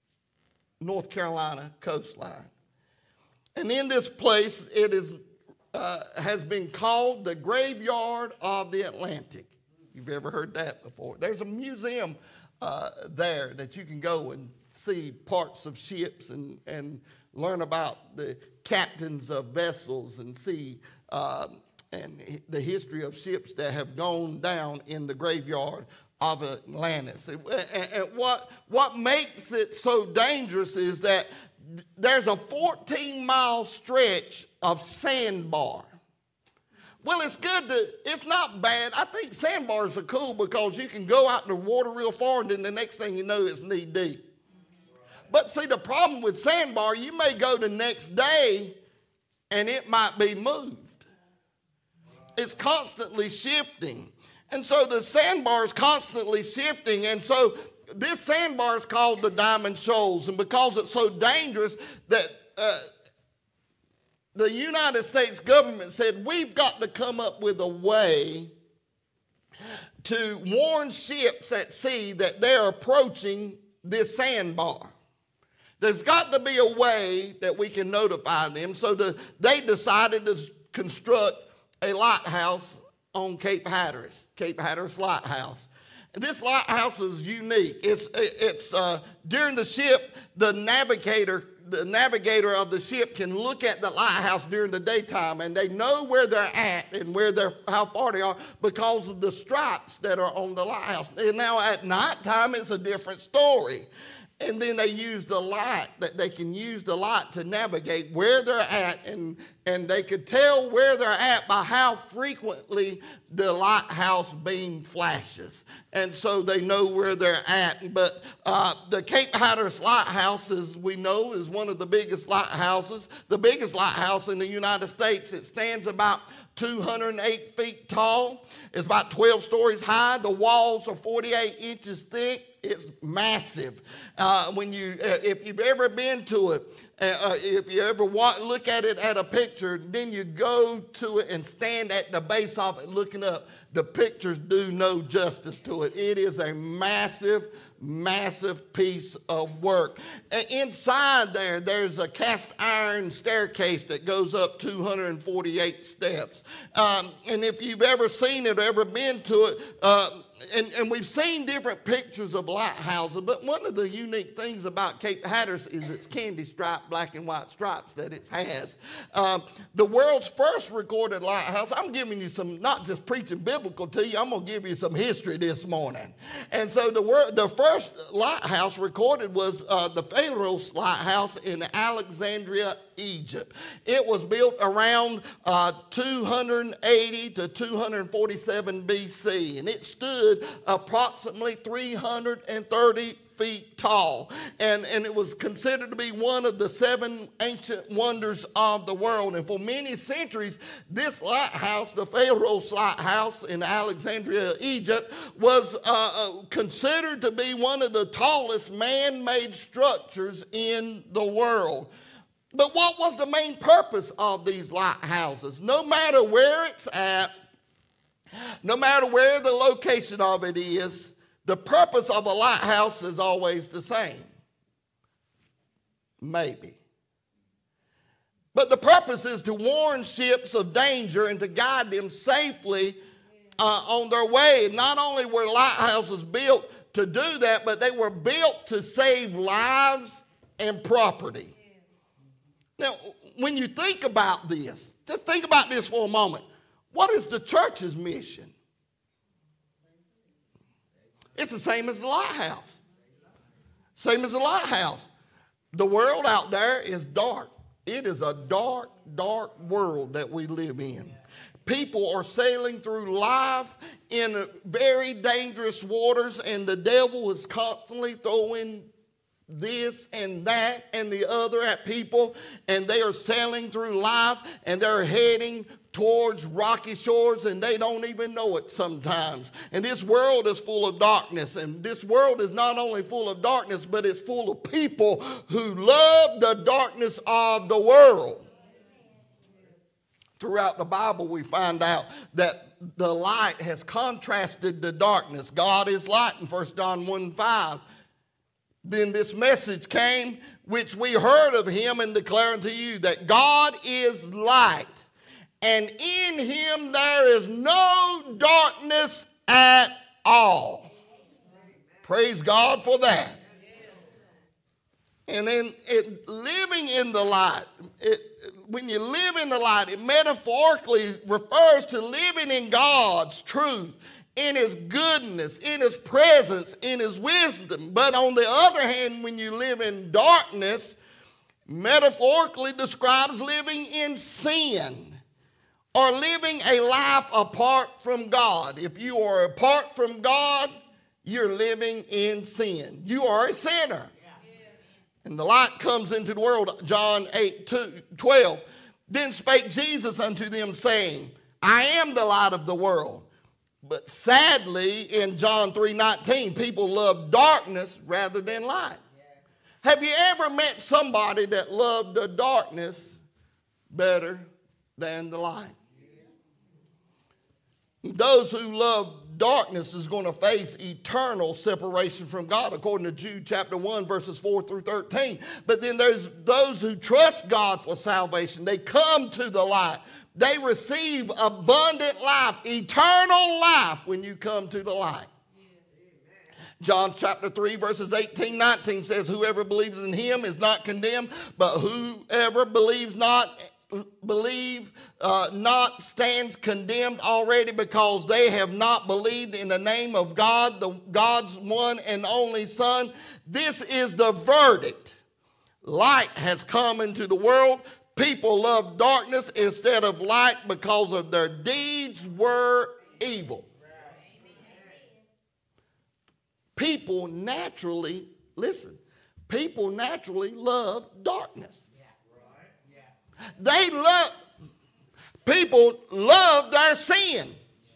North Carolina coastline. And in this place, it is uh, has been called the graveyard of the Atlantic. You've ever heard that before? There's a museum uh, there that you can go and see parts of ships and, and learn about the captains of vessels and see uh, and the history of ships that have gone down in the graveyard of Atlantis. And, and what, what makes it so dangerous is that there's a fourteen mile stretch of sandbar. Well, it's good to, it's not bad. I think sandbars are cool because you can go out in the water real far and then the next thing you know it's knee deep. But see, the problem with sandbar, you may go the next day and it might be moved. It's constantly shifting. And so the sandbar is constantly shifting. And so this sandbar is called the Diamond Shoals. And because it's so dangerous that uh, the United States government said, we've got to come up with a way to warn ships at sea that they're approaching this sandbar. There's got to be a way that we can notify them. So the, they decided to construct a lighthouse on Cape Hatteras, Cape Hatteras Lighthouse. And this lighthouse is unique. It's, it's uh, during the ship, the navigator The navigator of the ship can look at the lighthouse during the daytime and they know where they're at and where they're, how far they are because of the stripes that are on the lighthouse. And now at nighttime, it's a different story. And then they use the light, that they can use the light to navigate where they're at, and, and they could tell where they're at by how frequently the lighthouse beam flashes. And so they know where they're at. But uh, the Cape Hatteras Lighthouse, as we know, is one of the biggest lighthouses, the biggest lighthouse in the United States. It stands about two hundred eight feet tall. It's about twelve stories high. The walls are forty-eight inches thick. It's massive. Uh, when you, uh, if you've ever been to it, uh, if you ever walk, look at it at a picture, then you go to it and stand at the base of it looking up, the pictures do no justice to it. It is a massive, massive piece of work. And inside there, there's a cast iron staircase that goes up two hundred forty-eight steps. Um, and if you've ever seen it or ever been to it, uh, and, and we've seen different pictures of lighthouses, but one of the unique things about Cape Hatteras is its candy stripe, black and white stripes that it has. Um, the world's first recorded lighthouse, I'm giving you some, not just preaching biblical to you, I'm going to give you some history this morning. And so the, word, the first lighthouse recorded was uh, the Pharos Lighthouse in Alexandria, Egypt. It was built around uh, two hundred eighty to two hundred forty-seven B C, and it stood approximately three hundred thirty feet tall, and, and it was considered to be one of the seven ancient wonders of the world. And for many centuries, this lighthouse, the Pharos Lighthouse in Alexandria, Egypt, was uh, considered to be one of the tallest man-made structures in the world. But what was the main purpose of these lighthouses? No matter where it's at, no matter where the location of it is, the purpose of a lighthouse is always the same. Maybe. But the purpose is to warn ships of danger and to guide them safely uh, on their way. And not only were lighthouses built to do that, but they were built to save lives and property. Now, when you think about this, just think about this for a moment. What is the church's mission? It's the same as the lighthouse. Same as the lighthouse. The world out there is dark. It is a dark, dark world that we live in. People are sailing through life in very dangerous waters, and the devil is constantly throwing this and that and the other at people, and they are sailing through life, and they're heading towards rocky shores, and they don't even know it sometimes. And this world is full of darkness, and this world is not only full of darkness, but it's full of people who love the darkness of the world. Throughout the Bible, we find out that the light has contrasted the darkness. God is light in First John one five. Then this message came, which we heard of him and declare unto you, that God is light, and in him there is no darkness at all. Praise God for that. And then it, living in the light, it, when you live in the light, it metaphorically refers to living in God's truth, in his goodness, in his presence, in his wisdom. But on the other hand, when you live in darkness, metaphorically describes living in sin or living a life apart from God. If you are apart from God, you're living in sin. You are a sinner. And the light comes into the world, John eight, twelve. Then spake Jesus unto them, saying, I am the light of the world. But sadly, in John three nineteen, people love darkness rather than light. Have you ever met somebody that loved the darkness better than the light? Those who love darkness is going to face eternal separation from God, according to Jude chapter one, verses four through thirteen. But then there's those who trust God for salvation. They come to the light. They receive abundant life, eternal life when you come to the light. John chapter three, verses eighteen, nineteen says, whoever believes in him is not condemned, but whoever believes not believe uh, not stands condemned already, because they have not believed in the name of God, the God's one and only Son. This is the verdict. Light has come into the world. People love darkness instead of light because of their deeds were evil. People naturally, listen, people naturally love darkness. They love, people love their sin.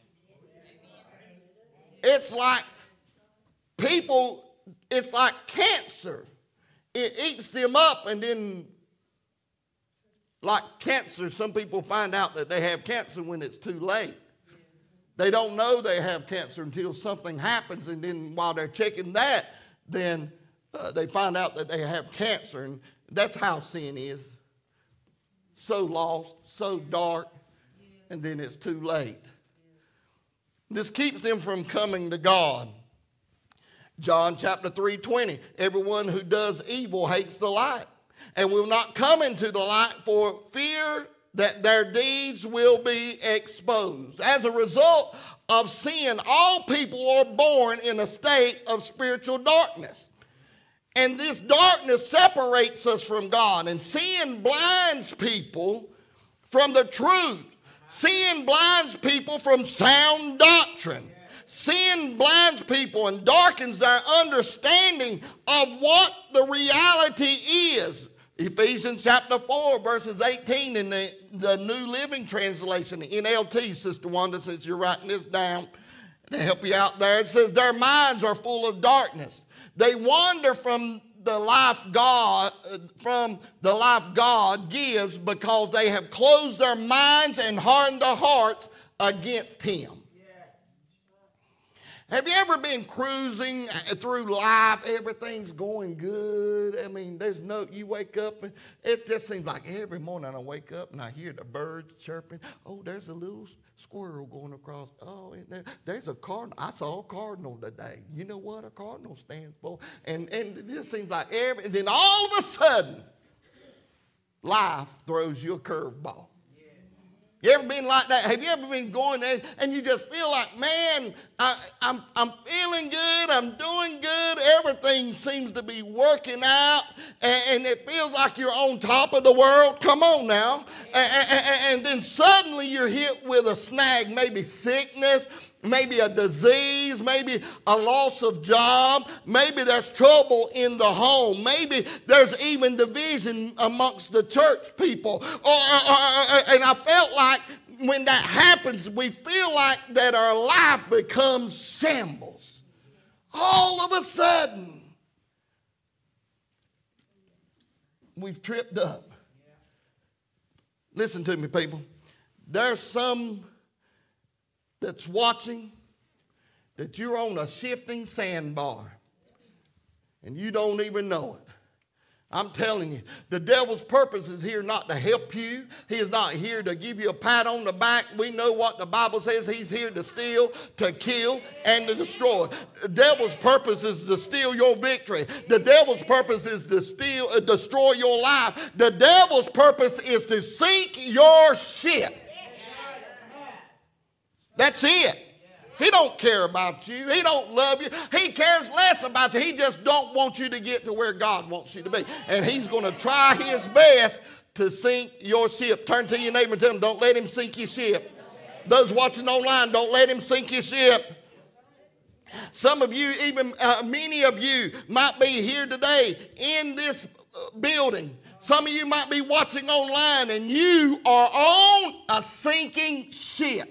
It's like people, it's like cancer. It eats them up, and then like cancer, some people find out that they have cancer when it's too late. They don't know they have cancer until something happens, and then while they're checking that, then uh, they find out that they have cancer, and that's how sin is. So lost, so dark, and then it's too late. This keeps them from coming to God. John chapter three twenty, everyone who does evil hates the light and will not come into the light for fear that their deeds will be exposed. As a result of sin, all people are born in a state of spiritual darkness. And this darkness separates us from God. And sin blinds people from the truth. Sin blinds people from sound doctrine. Sin blinds people and darkens their understanding of what the reality is. Ephesians chapter four, verses eighteen in the, the New Living Translation, the N L T, Sister Wanda, since you're writing this down to help you out there. It says, their minds are full of darkness. They wander from the life God, from the life God gives, because they have closed their minds and hardened their hearts against him. Have you ever been cruising through life? Everything's going good. I mean, there's no, you wake up and it just seems like every morning I wake up and I hear the birds chirping. Oh, there's a little squirrel going across. Oh, and there, there's a cardinal. I saw a cardinal today. You know what a cardinal stands for? And, and it just seems like every, and then all of a sudden, life throws you a curveball. You ever been like that? Have you ever been going there and you just feel like, man, I, I'm, I'm feeling good, I'm doing good, everything seems to be working out, and, and it feels like you're on top of the world? Come on now. And, and, and then suddenly you're hit with a snag, maybe sickness, maybe a disease, maybe a loss of job, maybe there's trouble in the home, maybe there's even division amongst the church people. Or, or, or, and I felt like when that happens, we feel like that our life becomes shambles. All of a sudden, we've tripped up. Listen to me, people. There's some that's watching that you're on a shifting sandbar and you don't even know it. I'm telling you, the devil's purpose is here not to help you. He is not here to give you a pat on the back. We know what the Bible says. He's here to steal, to kill, and to destroy. The devil's purpose is to steal your victory. The devil's purpose is to steal, uh, destroy your life. The devil's purpose is to sink your ship. That's it. He don't care about you. He don't love you. He cares less about you. He just don't want you to get to where God wants you to be. And he's going to try his best to sink your ship. Turn to your neighbor and tell him, don't let him sink your ship. Those watching online, don't let him sink your ship. Some of you, even uh, many of you might be here today in this building. Some of you might be watching online and you are on a sinking ship.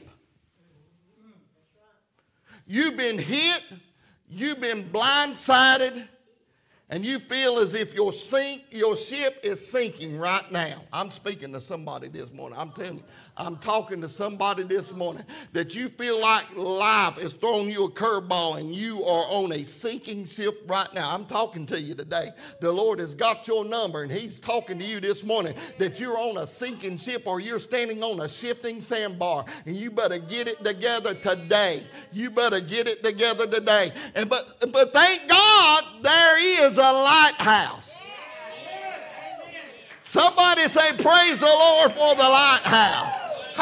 You've been hit, you've been blindsided, and you feel as if your sink, your ship is sinking right now. I'm speaking to somebody this morning. I'm telling you, I'm talking to somebody this morning that you feel like life is throwing you a curveball and you are on a sinking ship right now. I'm talking to you today. The Lord has got your number and he's talking to you this morning that you're on a sinking ship or you're standing on a shifting sandbar and you better get it together today. You better get it together today. And but, but thank God there is a lighthouse. Somebody say praise the Lord for the lighthouse.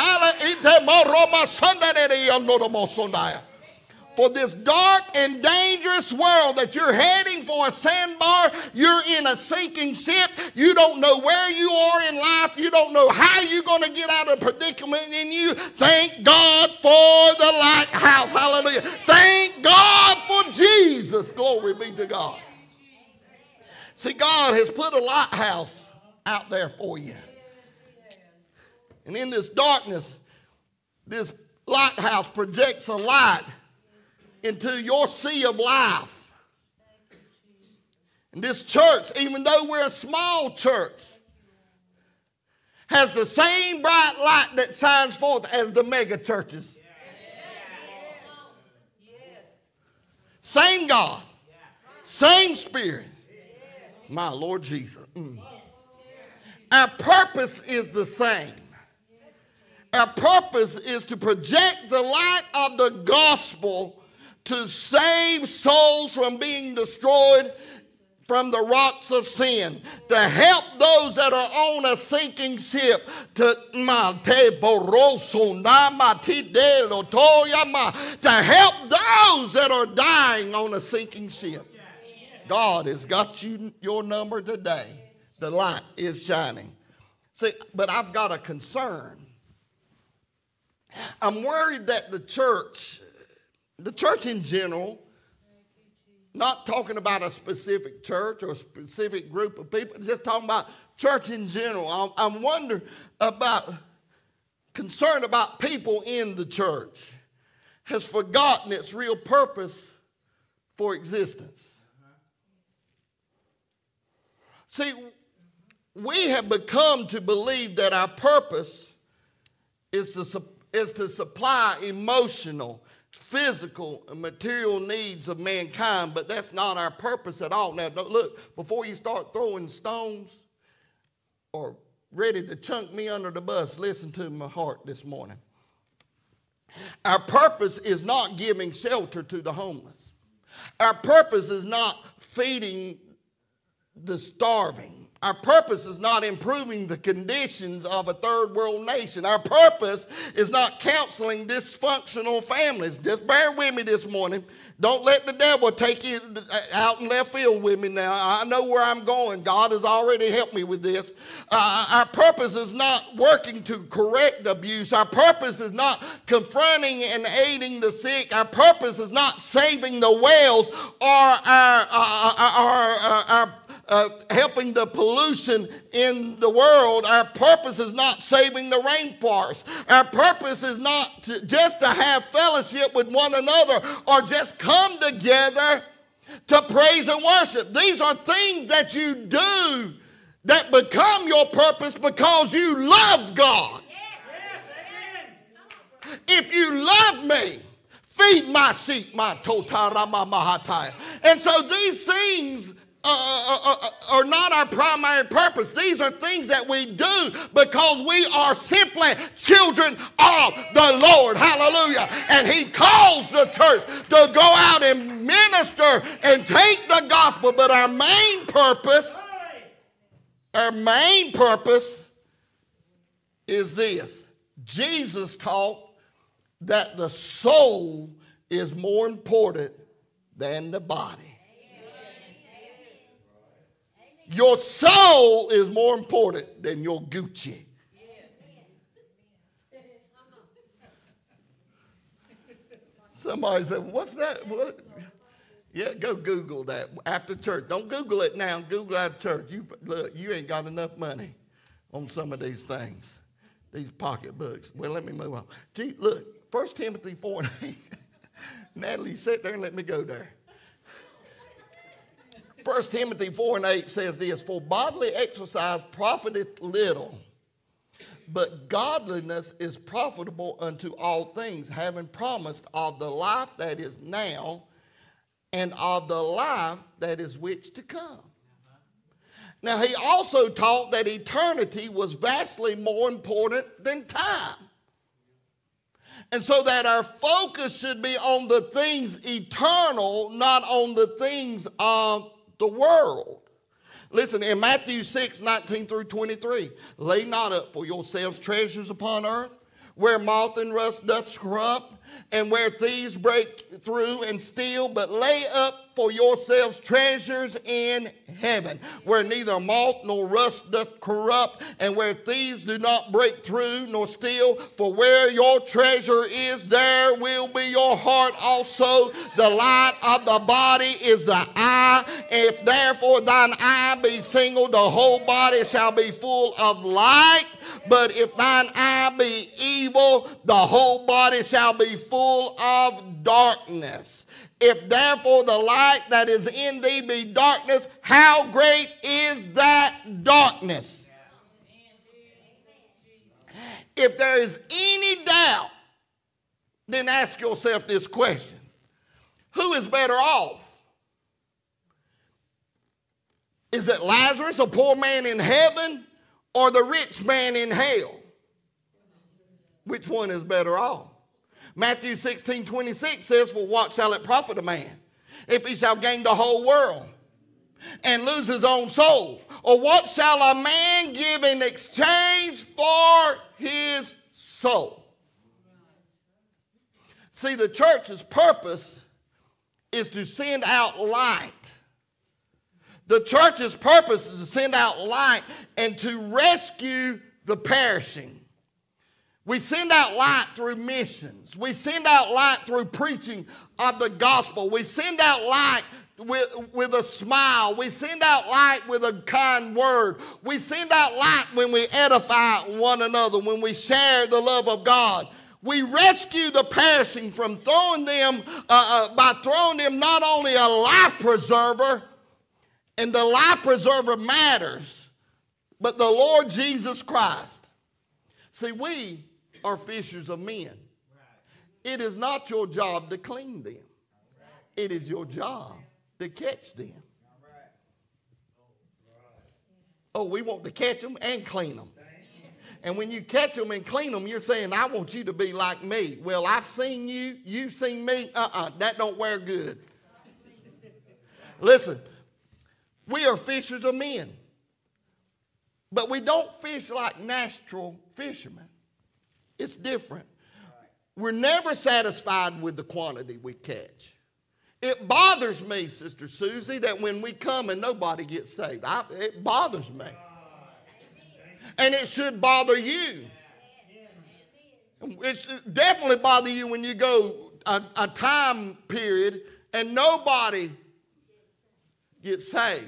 For this dark and dangerous world that you're heading for a sandbar, you're in a sinking ship. You don't know where you are in life. You don't know how you're going to get out of the predicament in you. Thank God for the lighthouse. Hallelujah. Thank God for Jesus. Glory be to God. See, God has put a lighthouse out there for you. And in this darkness, this lighthouse projects a light into your sea of life. And this church, even though we're a small church, has the same bright light that shines forth as the mega churches. Same God, same Spirit. My Lord Jesus. Mm. Our purpose is the same. Our purpose is to project the light of the gospel to save souls from being destroyed from the rocks of sin, to help those that are on a sinking ship, to, to help those that are dying on a sinking ship. God has got you your number today. The light is shining. See, but I've got a concern. I'm worried that the church, the church in general, not talking about a specific church or a specific group of people, just talking about church in general. I'm, I'm wondering about, concerned about people in the church, has forgotten its real purpose for existence. See, we have become to believe that our purpose is to, is to supply emotional, physical, and material needs of mankind, but that's not our purpose at all. Now, look, before you start throwing stones or ready to chunk me under the bus, listen to my heart this morning. Our purpose is not giving shelter to the homeless. Our purpose is not feeding the starving. Our purpose is not improving the conditions of a third world nation. Our purpose is not counseling dysfunctional families. Just bear with me this morning. Don't let the devil take you out in left field with me now. I know where I'm going. God has already helped me with this. Uh, our purpose is not working to correct abuse. Our purpose is not confronting and aiding the sick. Our purpose is not saving the whales or our, uh, our, our, our Uh, helping the pollution in the world. Our purpose is not saving the rainforest. Our purpose is not to, just to have fellowship with one another or just come together to praise and worship. These are things that you do that become your purpose because you love God. If you love me, feed my sheep, my totarama mahataya. And so these things uh, uh, uh, are not our primary purpose. These are things that we do because we are simply children of the Lord. Hallelujah. And he calls the church to go out and minister and take the gospel. But our main purpose, our main purpose is this. Jesus taught that the soul is more important than the body. Your soul is more important than your Gucci. Somebody said, what's that? What? Yeah, go Google that after church. Don't Google it now. Google it after church. You, look, you ain't got enough money on some of these things, these pocketbooks. Well, let me move on. Gee, look, First Timothy four and eight. Natalie, sit there and let me go there. First Timothy four and eight says this, for bodily exercise profiteth little, but godliness is profitable unto all things, having promised of the life that is now and of the life that is which to come. Now, he also taught that eternity was vastly more important than time. And so that our focus should be on the things eternal, not on the things of the world. Listen, in Matthew six, nineteen through twenty-three, lay not up for yourselves treasures upon earth, where moth and rust doth corrupt, and where thieves break through and steal, but lay up for yourselves treasures in heaven, where neither moth nor rust doth corrupt, and where thieves do not break through nor steal. For where your treasure is, there will be your heart also. The light of the body is the eye. If therefore thine eye be single, the whole body shall be full of light. But if thine eye be evil, the whole body shall be full of darkness. If therefore the light that is in thee be darkness, how great is that darkness? If there is any doubt, then ask yourself this question. Who is better off? Is it Lazarus, a poor man in heaven, or the rich man in hell? Which one is better off? Matthew sixteen, twenty-six says, for what shall it profit a man if he shall gain the whole world and lose his own soul? Or what shall a man give in exchange for his soul? See, the church's purpose is to send out light. The church's purpose is to send out light and to rescue the perishing. We send out light through missions. We send out light through preaching of the gospel. We send out light with, with a smile. We send out light with a kind word. We send out light when we edify one another, when we share the love of God. We rescue the perishing from throwing them, uh, uh, by throwing them not only a life preserver, and the life preserver matters, but the Lord Jesus Christ. See, we are fishers of men. It is not your job to clean them. It is your job to catch them. Oh, we want to catch them and clean them. And when you catch them and clean them, you're saying, I want you to be like me. Well, I've seen you. You've seen me. Uh-uh, that don't wear good. Listen, we are fishers of men. But we don't fish like natural fishermen. It's different. We're never satisfied with the quantity we catch. It bothers me, Sister Susie, that when we come and nobody gets saved, I, it bothers me. And it should bother you. It should definitely bother you when you go a, a time period and nobody gets saved.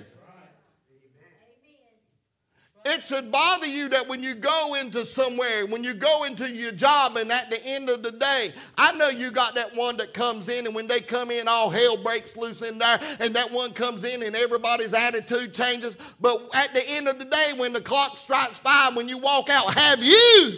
It should bother you that when you go into somewhere, when you go into your job, and at the end of the day, I know you got that one that comes in, and when they come in, all hell breaks loose in there, and that one comes in and everybody's attitude changes. But at the end of the day, when the clock strikes five, when you walk out, have you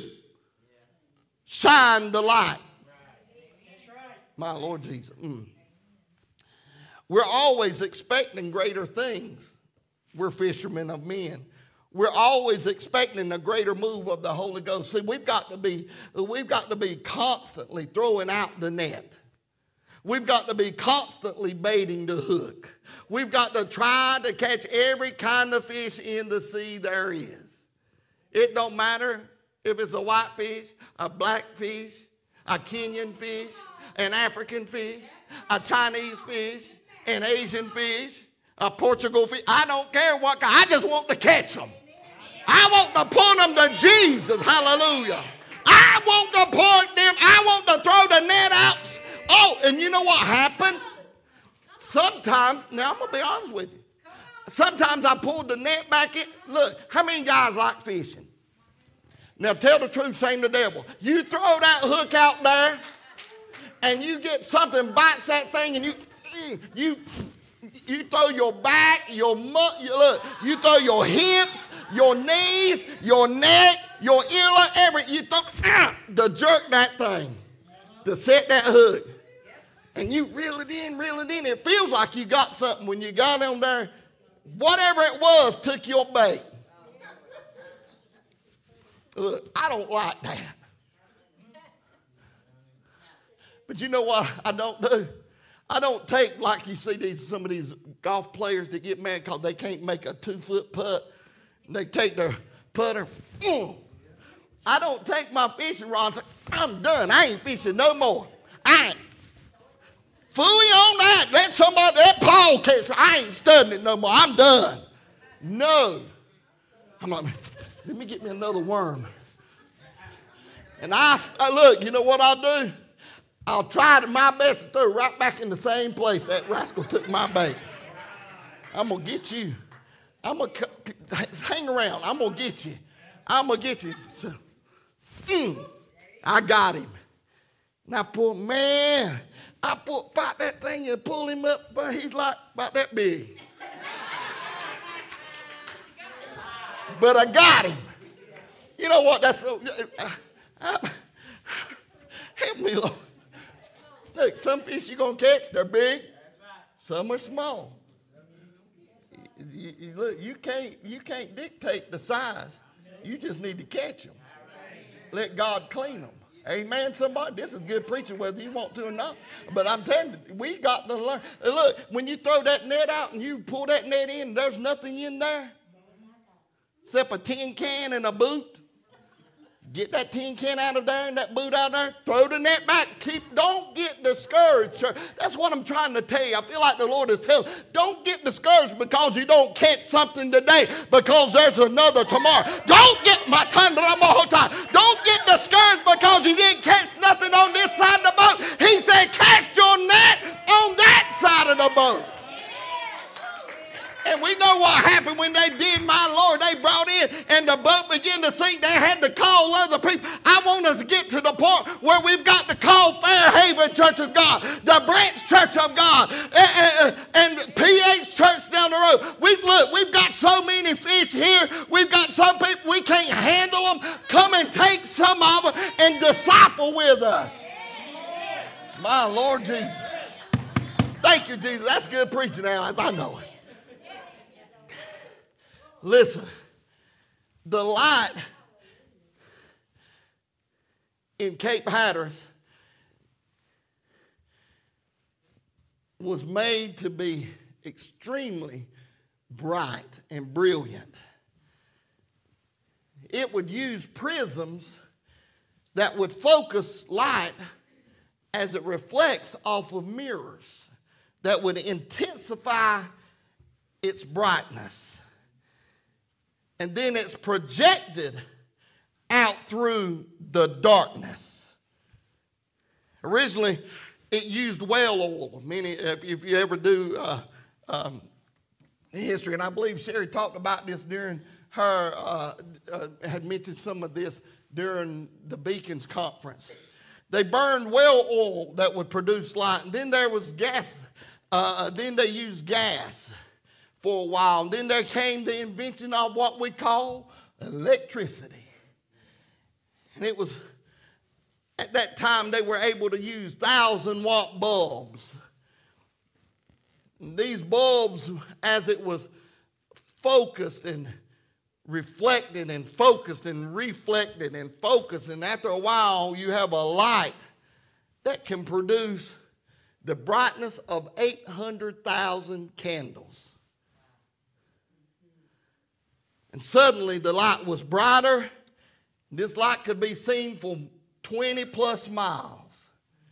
shined the light? My Lord Jesus. Mm. We're always expecting greater things. We're fishermen of men. We're always expecting a greater move of the Holy Ghost. See, we've got to be, we've got to be constantly throwing out the net. We've got to be constantly baiting the hook. We've got to try to catch every kind of fish in the sea there is. It don't matter if it's a white fish, a black fish, a Kenyan fish, an African fish, a Chinese fish, an Asian fish, a Portugal fish. I don't care what kind. I just want to catch them. I want to point them to Jesus. Hallelujah. I want to point them. I want to throw the net out. Oh, and you know what happens? Sometimes, now I'm going to be honest with you. Sometimes I pull the net back in. Look, how many guys like fishing? Now tell the truth, shame the devil. You throw that hook out there and you get something, bites that thing, and you, you, you throw your back, your mutt, you, look, you throw your hips, your knees, your neck, your earlobe, every, you throw, uh, to jerk that thing, to set that hook. And you reel it in, reel it in. It feels like you got something when you got on there. Whatever it was took your bait. Look, I don't like that. But you know what I don't do? I don't take, like you see these some of these golf players that get mad because they can't make a two-foot putt. And they take their putter. Mm. I don't take my fishing rod and say, I'm done. I ain't fishing no more. I ain't. Fooey on that. Let somebody, that Paul catch. I ain't studying it no more. I'm done. No. I'm like, let me get me another worm. And I, I look, you know what I'll do? I'll try to my best to throw right back in the same place that rascal took my bait. I'm going to get you. I'm going to hang around. I'm going to get you. I'm going to get you. So, mm, I got him. And I pull, man, I pull, fight that thing and pull him up, but he's like about that big. But I got him. You know what? That's so. Uh, uh, help me, Lord. Look, some fish you're going to catch, they're big. Some are small. You, you, look, you can't, you can't dictate the size. You just need to catch them. Let God clean them. Amen, somebody? This is good preaching whether you want to or not. But I'm telling you, we got to learn. Look, when you throw that net out and you pull that net in, there's nothing in there except a tin can and a boot. Get that tin can out of there and that boot out of there. Throw the net back. Keep. Don't get discouraged, sir. That's what I'm trying to tell you. I feel like the Lord is telling. Don't get discouraged because you don't catch something today, because there's another tomorrow. Don't get my time. Don't get discouraged because you didn't catch nothing on this side of the boat. He said, cast your net on that side of the boat. And we know what happened when they did, my Lord. They brought in and the boat began to sink. They had to call other people. I want us to get to the point where we've got to call Fairhaven Church of God, the Branch Church of God, and, and P H Church down the road. We, look, we've got so many fish here. We've got some people, we can't handle them. Come and take some of them and disciple with us. My Lord Jesus. Thank you, Jesus. That's good preaching, Alan. I know it. Listen, the light in Cape Hatteras was made to be extremely bright and brilliant. It would use prisms that would focus light as it reflects off of mirrors that would intensify its brightness. And then it's projected out through the darkness. Originally, it used whale oil. Many, if, if you ever do uh, um, history, and I believe Sherry talked about this during her, uh, uh, had mentioned some of this during the Beacons Conference. They burned whale oil that would produce light, and then there was gas. Uh, then they used gas for a while. And then there came the invention of what we call electricity. And it was, at that time, they were able to use one thousand watt bulbs. These bulbs, as it was focused and reflected and focused and reflected and focused, and after a while you have a light that can produce the brightness of eight hundred thousand candles. And suddenly the light was brighter. This light could be seen from twenty plus miles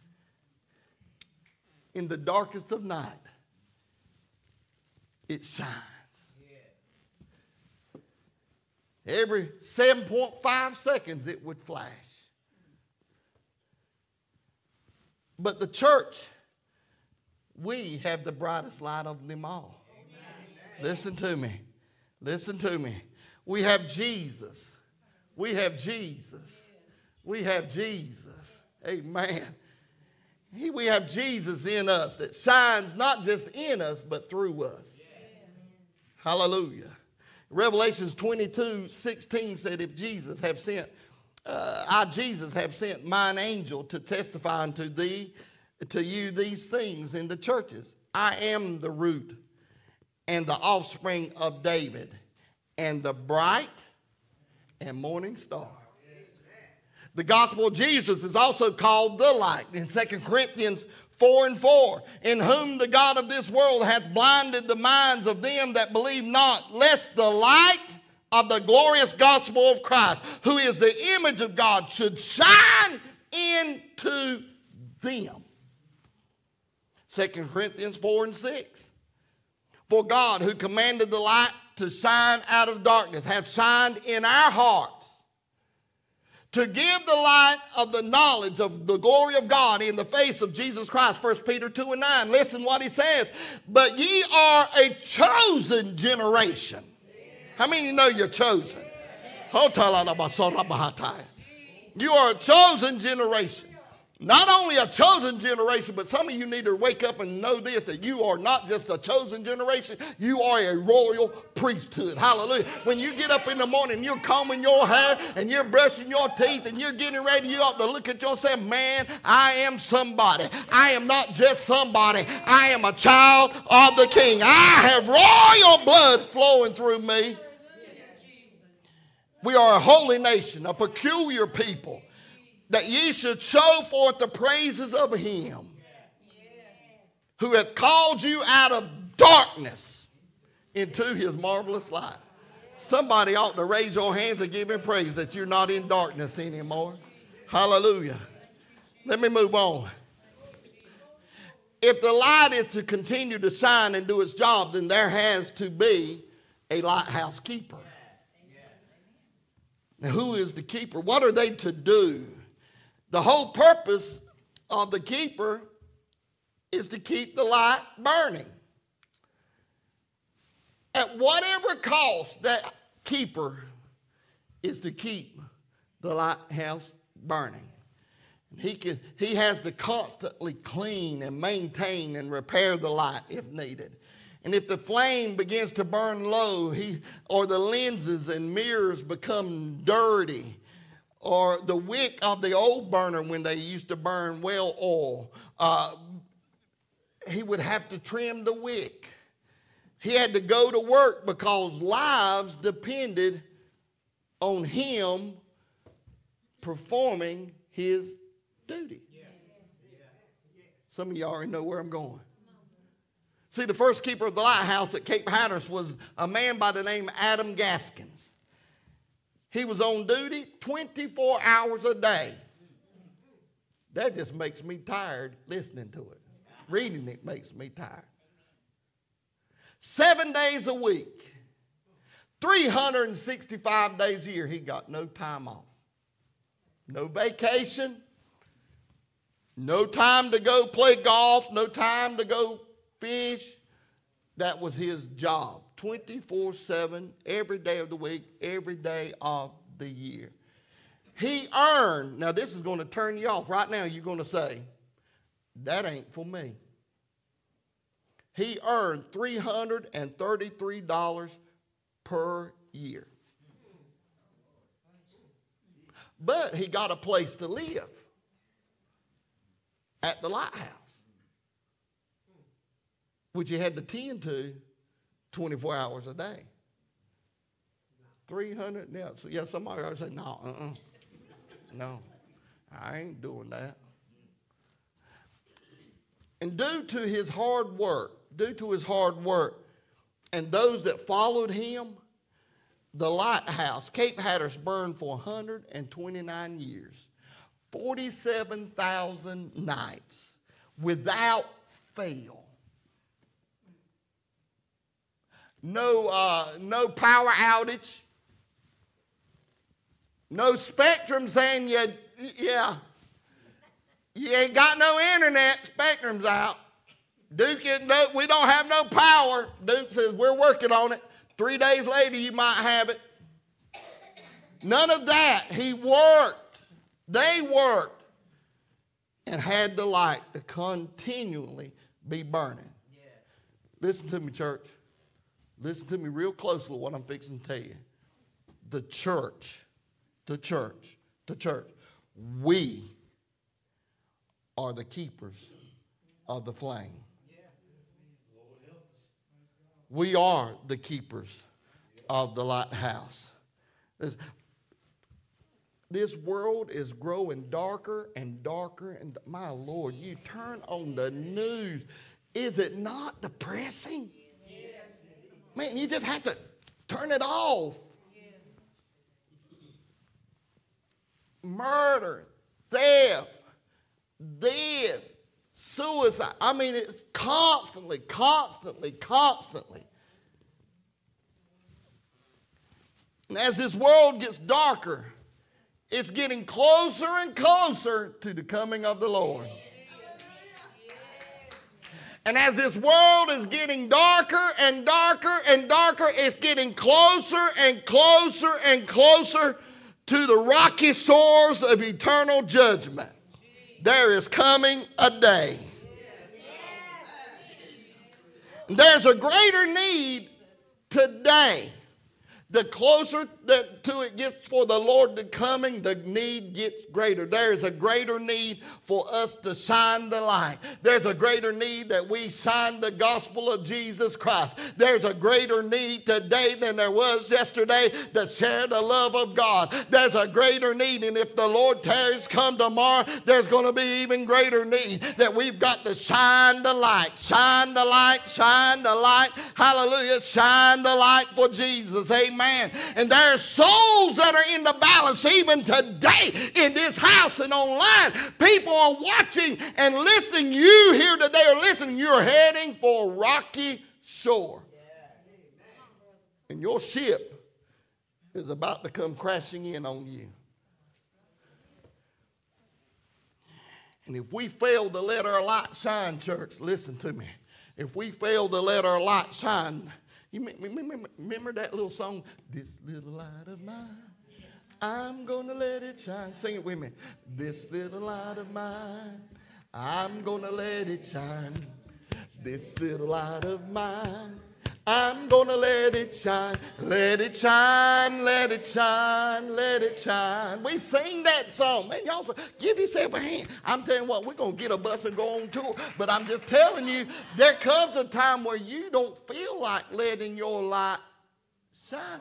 in the darkest of night. It shines. Every seven point five seconds it would flash. But the church, we have the brightest light of them all. Amen. Listen to me. Listen to me. We have Jesus. We have Jesus. We have Jesus. Amen. He, we have Jesus in us that shines not just in us, but through us. Yes. Hallelujah. Revelations twenty-two sixteen said, if Jesus have sent, uh, I, Jesus, have sent mine angel to testify unto thee, to you these things in the churches. I am the root and the offspring of David and the bright and morning star. The gospel of Jesus is also called the light in Second Corinthians four and four, in whom the God of this world hath blinded the minds of them that believe not, lest the light of the glorious gospel of Christ, who is the image of God, should shine into them. Second Corinthians four and six. For God, who commanded the light to shine out of darkness, hath shined in our hearts, to give the light of the knowledge of the glory of God in the face of Jesus Christ. First Peter two and nine. Listen what he says. But ye are a chosen generation. How many of you know you're chosen? You are a chosen generation. Not only a chosen generation, but some of you need to wake up and know this, that you are not just a chosen generation, you are a royal priesthood. Hallelujah. When you get up in the morning, you're combing your hair and you're brushing your teeth and you're getting ready, you ought to look at yourself, man, I am somebody. I am not just somebody. I am a child of the King. I have royal blood flowing through me. We are a holy nation, a peculiar people, that ye should show forth the praises of him who hath called you out of darkness into his marvelous light. Somebody ought to raise your hands and give him praise that you're not in darkness anymore. Hallelujah. Let me move on. If the light is to continue to shine and do its job, then there has to be a lighthouse keeper. Now, who is the keeper? What are they to do? The whole purpose of the keeper is to keep the light burning. At whatever cost, that keeper is to keep the lighthouse burning. He, can, he has to constantly clean and maintain and repair the light if needed. And if the flame begins to burn low, he, or the lenses and mirrors become dirty, or the wick of the old burner when they used to burn well oil, uh, he would have to trim the wick. He had to go to work because lives depended on him performing his duty. Some of you already know where I'm going. See, the first keeper of the lighthouse at Cape Hatteras was a man by the name of Adam Gaskins. He was on duty twenty-four hours a day. That just makes me tired listening to it. Reading it makes me tired. Seven days a week, three hundred sixty-five days a year, he got no time off. No vacation, no time to go play golf, no time to go fish. That was his job. twenty-four seven, every day of the week, every day of the year. He earned, now this is going to turn you off. Right now you're going to say, that ain't for me. He earned three hundred thirty-three dollars per year. But he got a place to live at the lighthouse. which you had to tend to twenty-four hours a day. three hundred, yeah, so yeah, somebody always say, no, uh-uh, no, I ain't doing that. And due to his hard work, due to his hard work, and those that followed him, the Lighthouse, Cape Hatteras, burned for one hundred twenty-nine years, forty-seven thousand nights, without fail. No, uh, no power outage. No Spectrum saying, you, yeah, you ain't got no internet, Spectrum's out. Duke, no, we don't have no power. Duke says, we're working on it. Three days later, you might have it. None of that. He worked. They worked and had the light to continually be burning. Yeah. Listen to me, church. Listen to me real closely what I'm fixing to tell you. The church, the church, the church, we are the keepers of the flame. We are the keepers of the lighthouse. This, this world is growing darker and darker. And my Lord, you turn on the news. Is it not depressing? Yes. Man, you just have to turn it off. Yes. Murder, theft, this. Suicide. I mean, it's constantly, constantly, constantly. And as this world gets darker, it's getting closer and closer to the coming of the Lord. And as this world is getting darker and darker and darker, it's getting closer and closer and closer to the rocky shores of eternal judgment. There is coming a day. There's a greater need today. The closer that to it gets for the Lord to coming, the need gets greater. There is a greater need for us to shine the light. There's a greater need that we shine the gospel of Jesus Christ. There's a greater need today than there was yesterday to share the love of God. There's a greater need, and if the Lord tarries come tomorrow, there's going to be even greater need that we've got to shine the light. Shine the light, shine the light. Hallelujah, shine the light for Jesus. Amen. Man. And there are souls that are in the balance even today in this house and online. People are watching and listening. You here today are listening. You're heading for rocky shore. And your ship is about to come crashing in on you. And if we fail to let our light shine, church, listen to me. If we fail to let our light shine, you remember, remember that little song, this little light of mine, I'm going to let it shine. Sing it with me. This little light of mine, I'm going to let it shine. This little light of mine, I'm going to let it shine. Let it shine, let it shine, let it shine. We sing that song. Man, y'all give yourself a hand. I'm telling you what, we're going to get a bus and go on tour. But I'm just telling you, there comes a time where you don't feel like letting your light shine.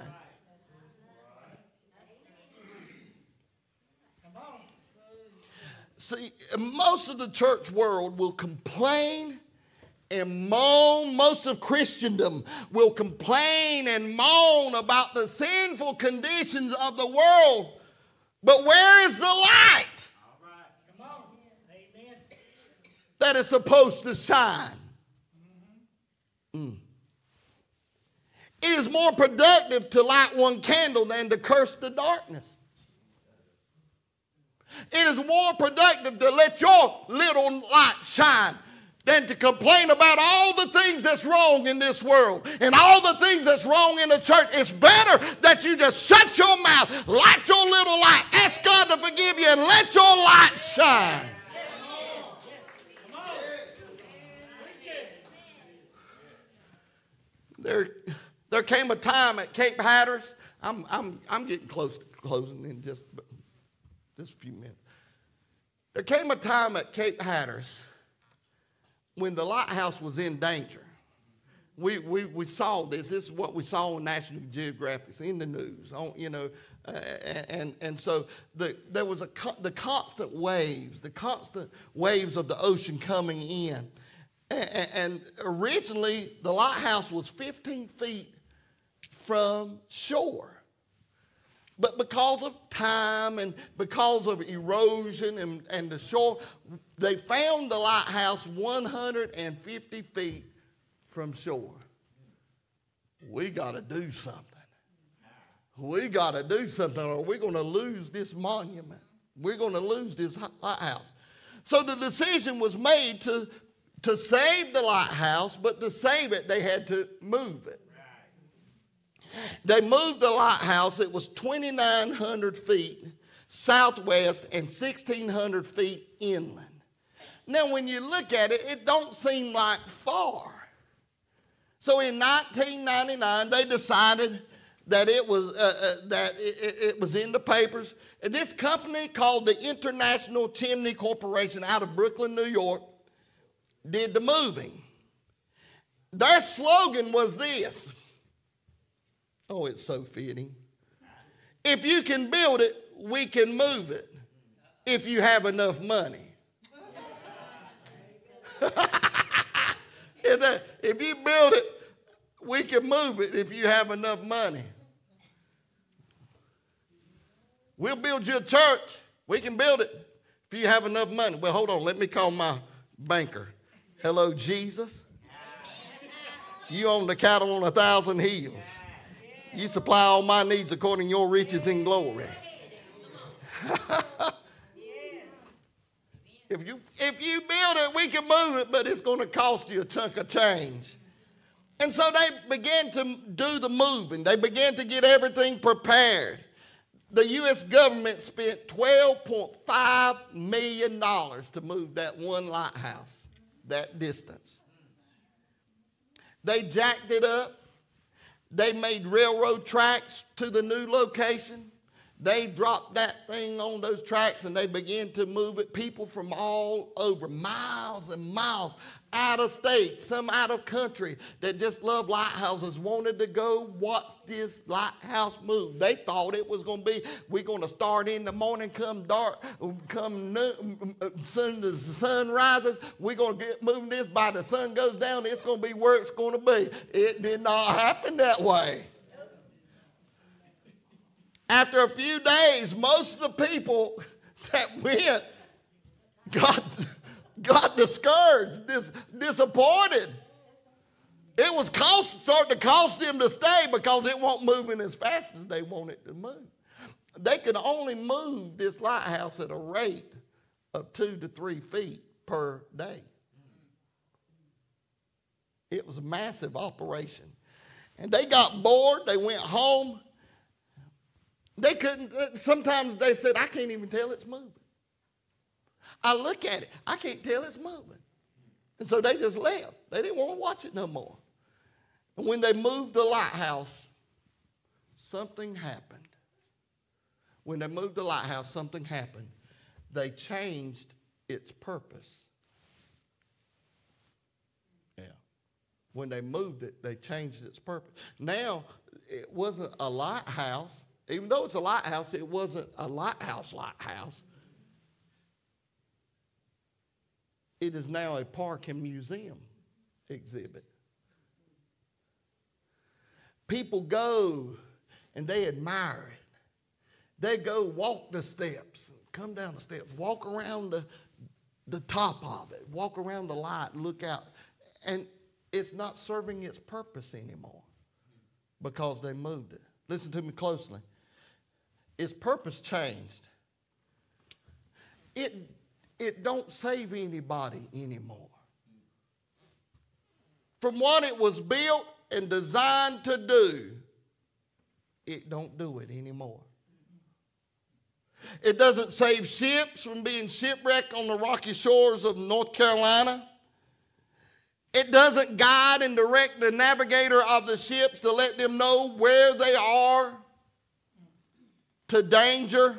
See, most of the church world will complain and moan. Most of Christendom will complain and moan about the sinful conditions of the world. But where is the light? All right. Come on. Amen. That is supposed to shine? Mm. It is more productive to light one candle than to curse the darkness. It is more productive to let your little light shine than to complain about all the things that's wrong in this world and all the things that's wrong in the church. It's better that you just shut your mouth, light your little light, ask God to forgive you, and let your light shine. There, there came a time at Cape Hatteras. I'm, I'm, I'm getting close to closing in just, just a few minutes. There came a time at Cape Hatteras when the lighthouse was in danger. We, we, we saw this. This is what we saw on National Geographic, it's in the news, on, you know, uh, and, and so the, there was a the constant waves, the constant waves of the ocean coming in. And, and originally, the lighthouse was fifteen feet from shore. But because of time and because of erosion and, and the shore, they found the lighthouse one hundred fifty feet from shore. We got to do something. We got to do something or we're going to lose this monument. We're going to lose this lighthouse. So the decision was made to, to save the lighthouse, but to save it, they had to move it. They moved the lighthouse. It was twenty-nine hundred feet southwest and sixteen hundred feet inland. Now, when you look at it, it don't seem like far. So in nineteen ninety-nine, they decided that it was uh, uh, that it, it was in the papers. And this company called the International Chimney Corporation out of Brooklyn, New York, did the moving. Their slogan was this. Oh, it's so fitting. If you can build it, we can move it. If you have enough money. If you build it, we can move it if you have enough money. We'll build you a church. We can build it if you have enough money. Well, hold on. Let me call my banker. Hello, Jesus. You own the cattle on a thousand hills. You supply all my needs according to your riches in glory. If you, if you build it, we can move it, but it's going to cost you a chunk of change. And so they began to do the moving. They began to get everything prepared. The U S government spent twelve point five million dollars to move that one lighthouse, that distance. They jacked it up. They made railroad tracks to the new location. They dropped that thing on those tracks and they began to move it. People from all over, miles and miles, out of state, some out of country that just love lighthouses, wanted to go watch this lighthouse move. They thought it was going to be, we're going to start in the morning, come dark, come noon, soon as the sun rises, we're going to get moving this. By the sun goes down, it's going to be where it's going to be. It did not happen that way. After a few days, most of the people that went got, got discouraged, dis, disappointed. It was cost, starting to cost them to stay because it wasn't moving as fast as they wanted to move. They could only move this lighthouse at a rate of two to three feet per day. It was a massive operation. And they got bored. They went home. They couldn't, sometimes they said, I can't even tell it's moving. I look at it, I can't tell it's moving. And so they just left. They didn't want to watch it no more. And when they moved the lighthouse, something happened. When they moved the lighthouse, something happened. They changed its purpose. Yeah. When they moved it, they changed its purpose. Now, it wasn't a lighthouse. Even though it's a lighthouse, it wasn't a lighthouse lighthouse. It is now a park and museum exhibit. People go and they admire it. They go walk the steps, come down the steps, walk around the, the top of it, walk around the light and look out. And it's not serving its purpose anymore because they moved it. Listen to me closely. Its purpose changed. It, it don't save anybody anymore. From what it was built and designed to do, it don't do it anymore. It doesn't save ships from being shipwrecked on the rocky shores of North Carolina. It doesn't guide and direct the navigator of the ships to let them know where they are to danger.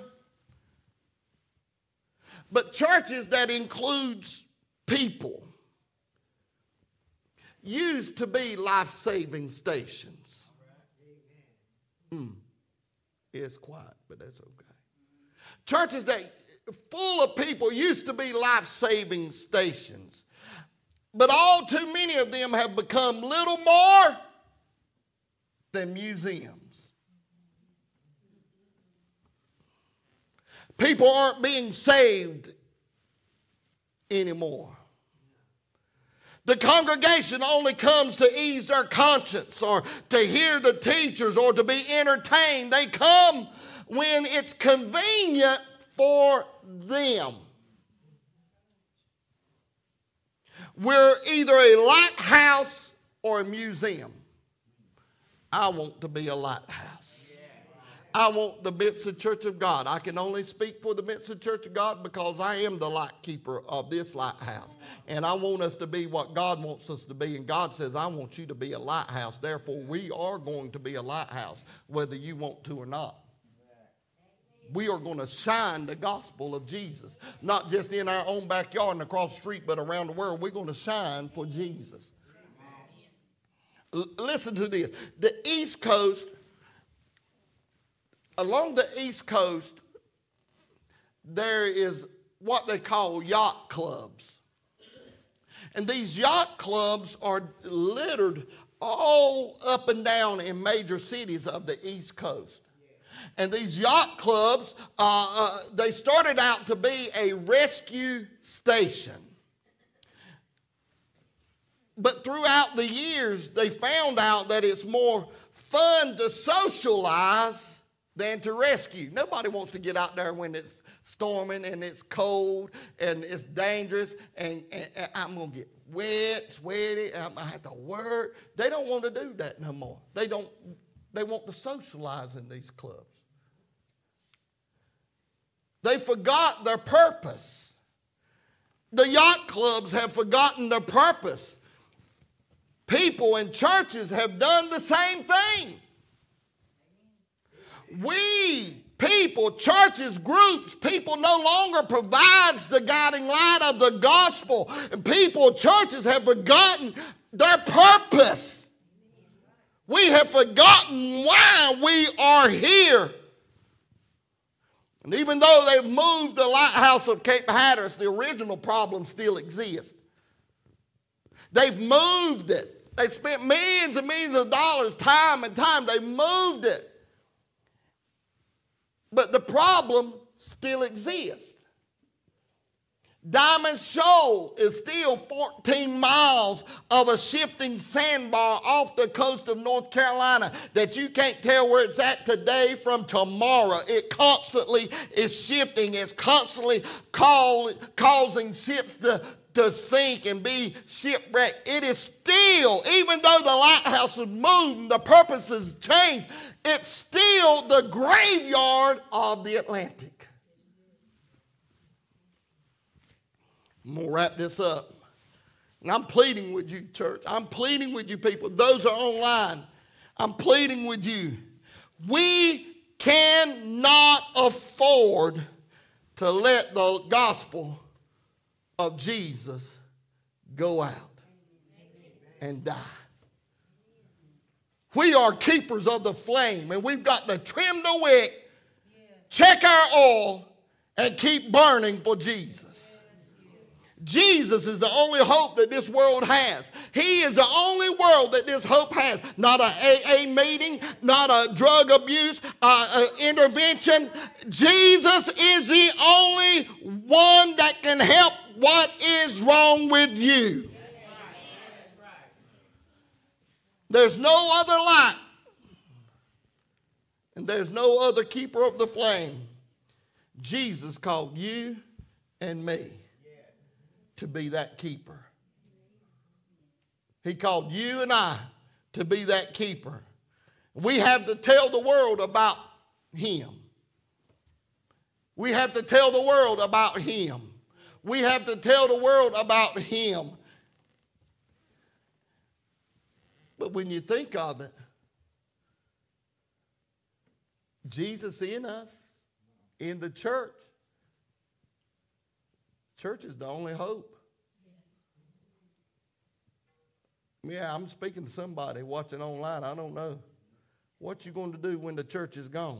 But churches, that includes people. used to be life-saving stations. Mm. It's quiet, but that's okay. Churches that full of people used to be life-saving stations. But all too many of them have become little more than museums. People aren't being saved anymore. The congregation only comes to ease their conscience or to hear the teachers or to be entertained. They come when it's convenient for them. We're either a lighthouse or a museum. I want to be a lighthouse. I want the Midland Church of God. I can only speak for the Midland Church of God because I am the light keeper of this lighthouse. And I want us to be what God wants us to be. And God says, I want you to be a lighthouse. Therefore, we are going to be a lighthouse, whether you want to or not. We are going to shine the gospel of Jesus. Not just in our own backyard and across the street, but around the world. We're going to shine for Jesus. L- listen to this. The East Coast, along the East Coast, there is what they call yacht clubs. And these yacht clubs are littered all up and down in major cities of the East Coast. And these yacht clubs, uh, uh, they started out to be a rescue station. But throughout the years, they found out that it's more fun to socialize than to rescue. Nobody wants to get out there when it's storming and it's cold and it's dangerous and, and, and I'm going to get wet, sweaty, and I'm going to have to work. They don't want to do that no more. They don't. They want to socialize in these clubs. They forgot their purpose. The yacht clubs have forgotten their purpose. People in churches have done the same thing. We, people, churches, groups, people no longer provides the guiding light of the gospel. And people, churches have forgotten their purpose. We have forgotten why we are here. And even though they've moved the Lighthouse of Cape Hatteras, the original problem still exists. They've moved it. They spent millions and millions of dollars, time and time. They moved it. But the problem still exists. Diamond Shoal is still fourteen miles of a shifting sandbar off the coast of North Carolina that you can't tell where it's at today from tomorrow. It constantly is shifting. It's constantly call, causing ships to, to sink and be shipwrecked. It is still, even though the lighthouse has moved and the purpose has changed, it's still the graveyard of the Atlantic. I'm going to wrap this up. And I'm pleading with you, church. I'm pleading with you, people. Those are online. I'm pleading with you. We cannot afford to let the gospel of Jesus go out and die. We are keepers of the flame, and we've got to trim the wick, check our oil, and keep burning for Jesus. Jesus is the only hope that this world has. He is the only world that this hope has. Not an A A meeting, not a drug abuse uh, uh, intervention. Jesus is the only one that can help what is wrong with you. There's no other light, and there's no other keeper of the flame. Jesus called you and me to be that keeper. He called you and I to be that keeper. We have to tell the world about him. We have to tell the world about him. We have to tell the world about him. But when you think of it, Jesus in us, in the church, church is the only hope. Yeah, I'm speaking to somebody watching online. I don't know. What you going to do when the church is gone?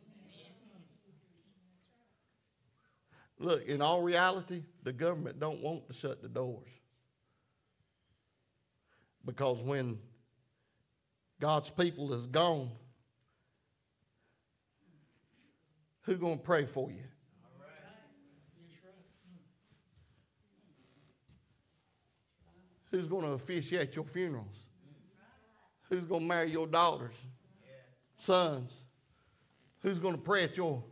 Look, in all reality, the government don't want to shut the doors. Because when God's people is gone, who's going to pray for you? Who's going to officiate your funerals? Who's going to marry your daughters, sons? Who's going to pray at your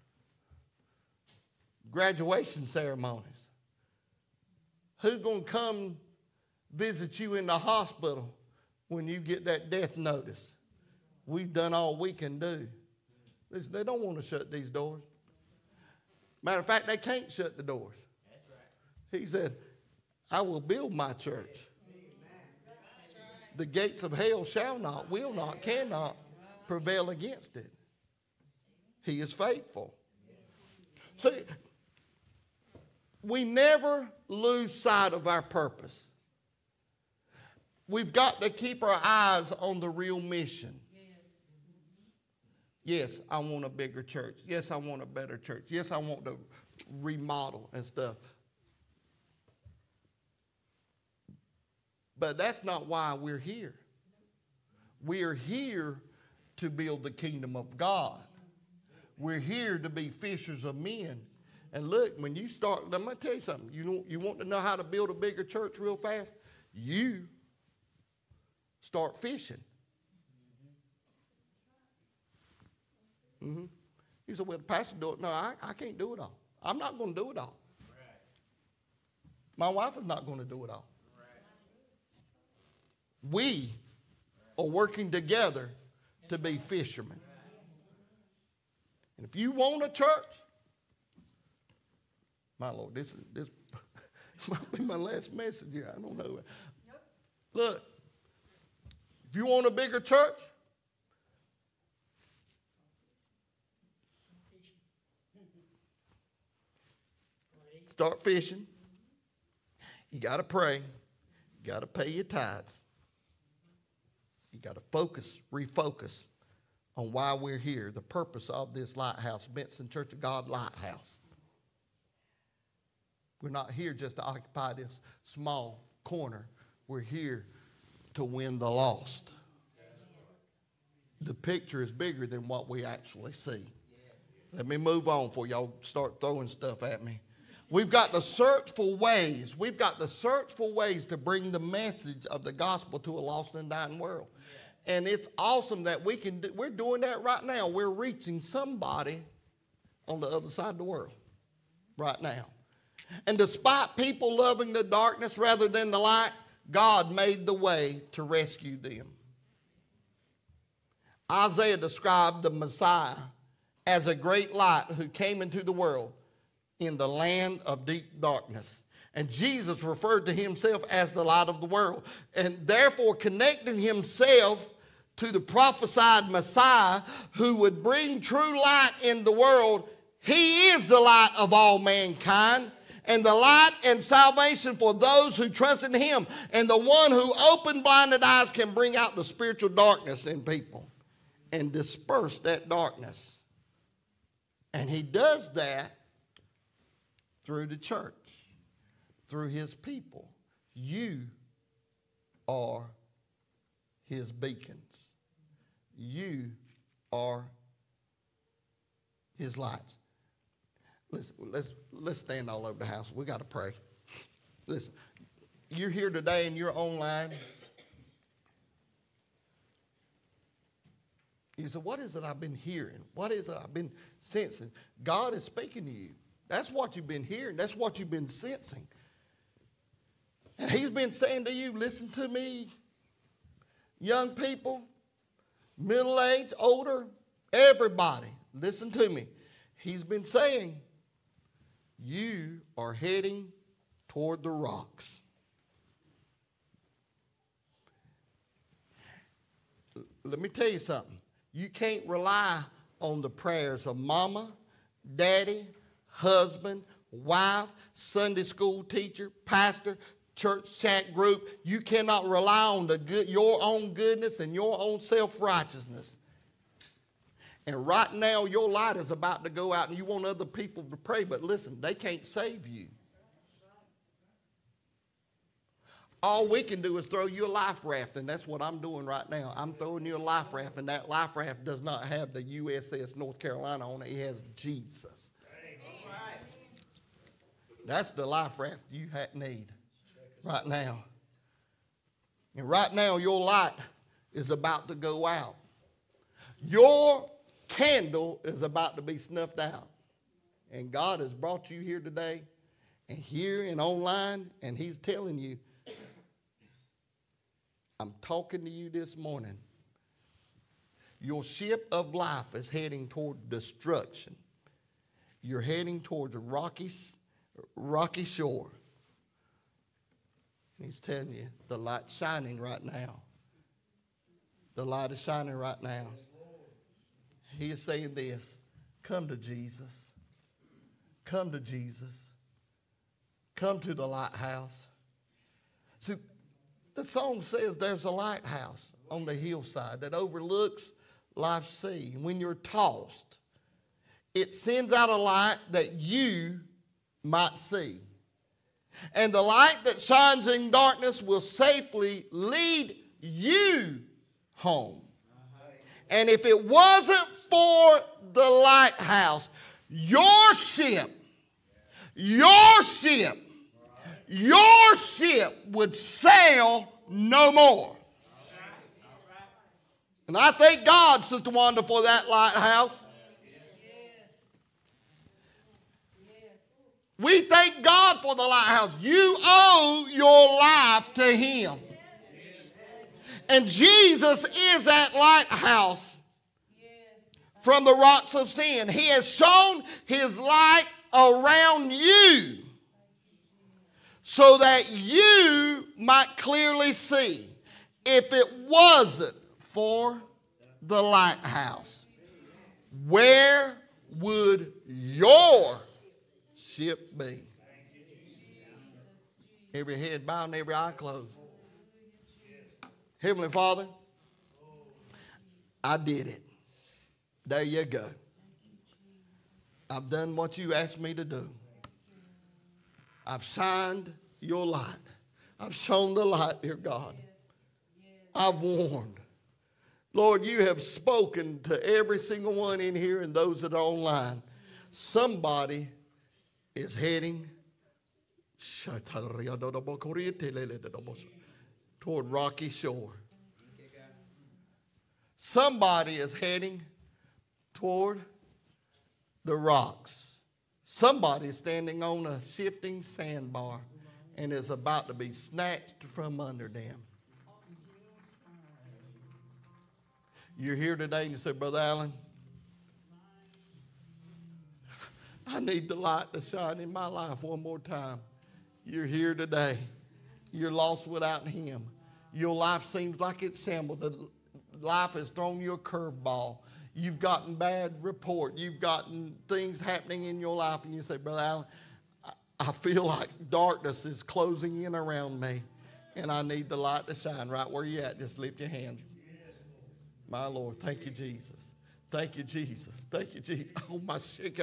graduation ceremonies? Who's going to come visit you in the hospital when you get that death notice? We've done all we can do. Listen, they don't want to shut these doors. Matter of fact, they can't shut the doors. He said, I will build my church. The gates of hell shall not, will not, cannot prevail against it. He is faithful. See, we never lose sight of our purpose. We've got to keep our eyes on the real mission. Yes, I want a bigger church. Yes, I want a better church. Yes, I want to remodel and stuff. But that's not why we're here. We are here to build the kingdom of God. We're here to be fishers of men. And look, when you start, let me tell you something. You know, you want to know how to build a bigger church real fast? You start fishing. Mm-hmm. He said, well, the pastor do it. No, I, I can't do it all. I'm not going to do it all. My wife is not going to do it all. We are working together to be fishermen. And if you want a church, my Lord, this, is, this might be my last message here. I don't know. Look, if you want a bigger church, start fishing. You got to pray. You got to pay your tithes. You got to focus, refocus on why we're here, the purpose of this Lighthouse, Benson Church of God Lighthouse. We're not here just to occupy this small corner. We're here to win the lost. The picture is bigger than what we actually see. Let me move on before y'all start throwing stuff at me. We've got to search for ways. We've got to search for ways to bring the message of the gospel to a lost and dying world. And it's awesome that we can do, we're doing that right now. We're reaching somebody on the other side of the world right now. And despite people loving the darkness rather than the light, God made the way to rescue them. Isaiah described the Messiah as a great light who came into the world in the land of deep darkness. And Jesus referred to himself as the light of the world. And therefore connecting himself to the prophesied Messiah who would bring true light in the world, he is the light of all mankind and the light and salvation for those who trust in him. And the one who opened blinded eyes can bring out the spiritual darkness in people and disperse that darkness. And he does that through the church, through his people. You are his beacons. You are his lights. Listen, let's, let's stand all over the house. We got to pray. Listen, you're here today and you're online. You say, what is it I've been hearing? What is it I've been sensing? God is speaking to you. That's what you've been hearing. That's what you've been sensing. And he's been saying to you, listen to me, young people, middle-aged, older, everybody, listen to me. He's been saying, you are heading toward the rocks. Let me tell you something. You can't rely on the prayers of mama, daddy, husband, wife, Sunday school teacher, pastor, church chat group, you cannot rely on the good, your own goodness and your own self-righteousness. And right now, your light is about to go out and you want other people to pray, but listen, they can't save you. All we can do is throw you a life raft, and that's what I'm doing right now. I'm throwing you a life raft, and that life raft does not have the U S S North Carolina on it. It has Jesus. That's the life raft you need right now. And right now, your light is about to go out. Your candle is about to be snuffed out. And God has brought you here today and here and online, and he's telling you, I'm talking to you this morning. Your ship of life is heading toward destruction. You're heading towards a rocky, rocky shore. And he's telling you, the light's shining right now. The light is shining right now. He is saying this, come to Jesus. Come to Jesus. Come to the lighthouse. See, the song says there's a lighthouse on the hillside that overlooks life's sea. When you're tossed, it sends out a light that you might see. And the light that shines in darkness will safely lead you home. And if it wasn't for the lighthouse, your ship, your ship, your ship would sail no more. And I thank God, Sister Wanda, for that lighthouse. We thank God for the lighthouse. You owe your life to him. And Jesus is that lighthouse from the rocks of sin. He has shone his light around you so that you might clearly see. If it wasn't for the lighthouse, where would your ship be? Every head bowed and every eye closed. Heavenly Father, I did it. There you go. I've done what you asked me to do. I've shined your light. I've shown the light, dear God. I've warned. Lord, you have spoken to every single one in here and those that are online. Somebody is heading toward rocky shore. Somebody is heading toward the rocks. Somebody is standing on a shifting sandbar and is about to be snatched from under them. You're here today and you say, Brother Allen, I need the light to shine in my life one more time. You're here today. You're lost without him. Your life seems like it's shambled. The life has thrown you a curveball. You've gotten bad report. You've gotten things happening in your life. And you say, Brother Allen, I feel like darkness is closing in around me. And I need the light to shine right where you're at. Just lift your hands. My Lord, thank you, Jesus. Thank you, Jesus. Thank you, Jesus. Oh, my shit.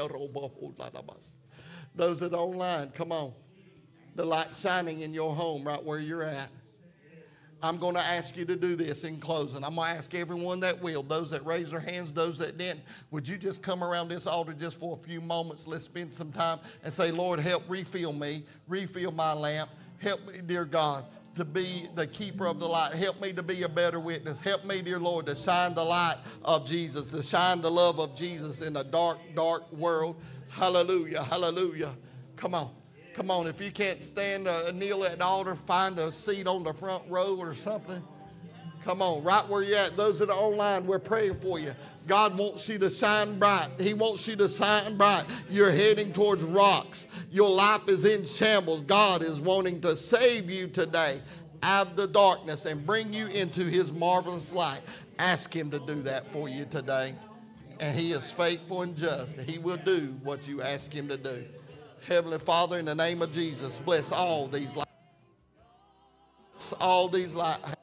Those that are online, come on. The light shining in your home right where you're at. I'm going to ask you to do this in closing. I'm going to ask everyone that will, those that raised their hands, those that didn't, would you just come around this altar just for a few moments? Let's spend some time and say, Lord, help refill me, refill my lamp. Help me, dear God, to be the keeper of the light. Help me to be a better witness. Help me, dear Lord, to shine the light of Jesus, to shine the love of Jesus in a dark, dark world. Hallelujah, hallelujah. Come on. Come on, if you can't stand, uh, kneel at the altar, find a seat on the front row or something. Come on, right where you're at. Those that are online, we're praying for you. God wants you to shine bright. He wants you to shine bright. You're heading towards rocks. Your life is in shambles. God is wanting to save you today out of the darkness and bring you into his marvelous light. Ask him to do that for you today. And he is faithful and just. He will do what you ask him to do. Heavenly Father, in the name of Jesus, bless all these lives. all these lighthouses.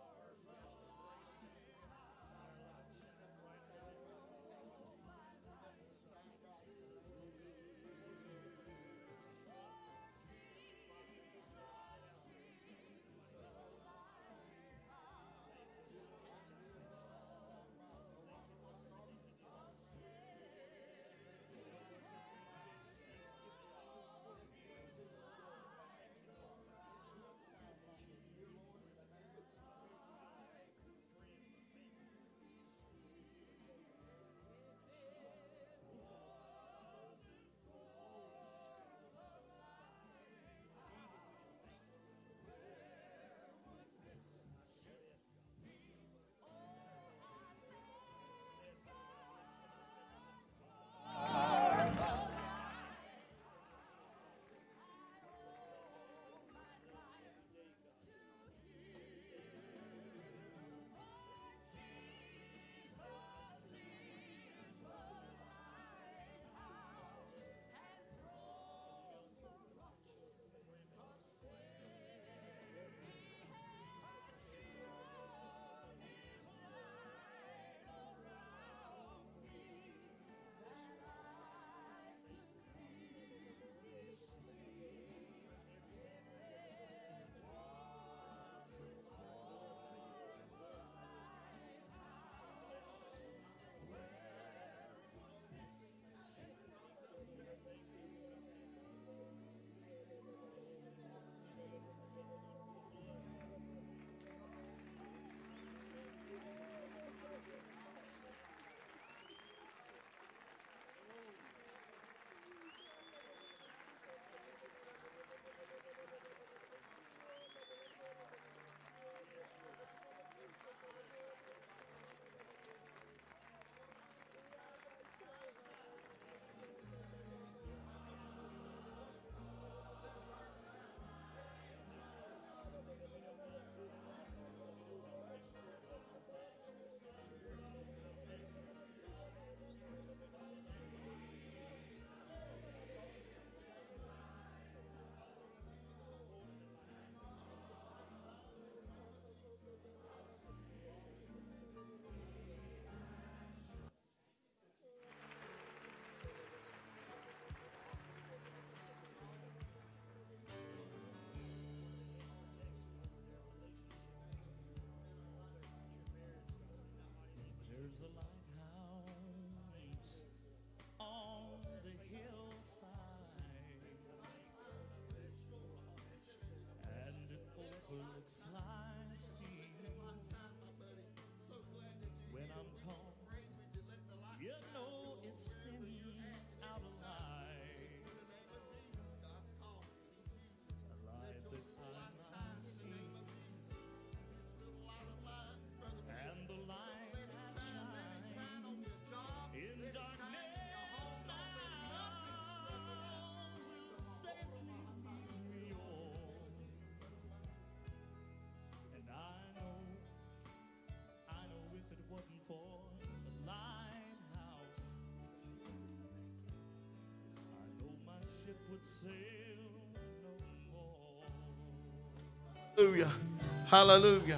Hallelujah. Hallelujah.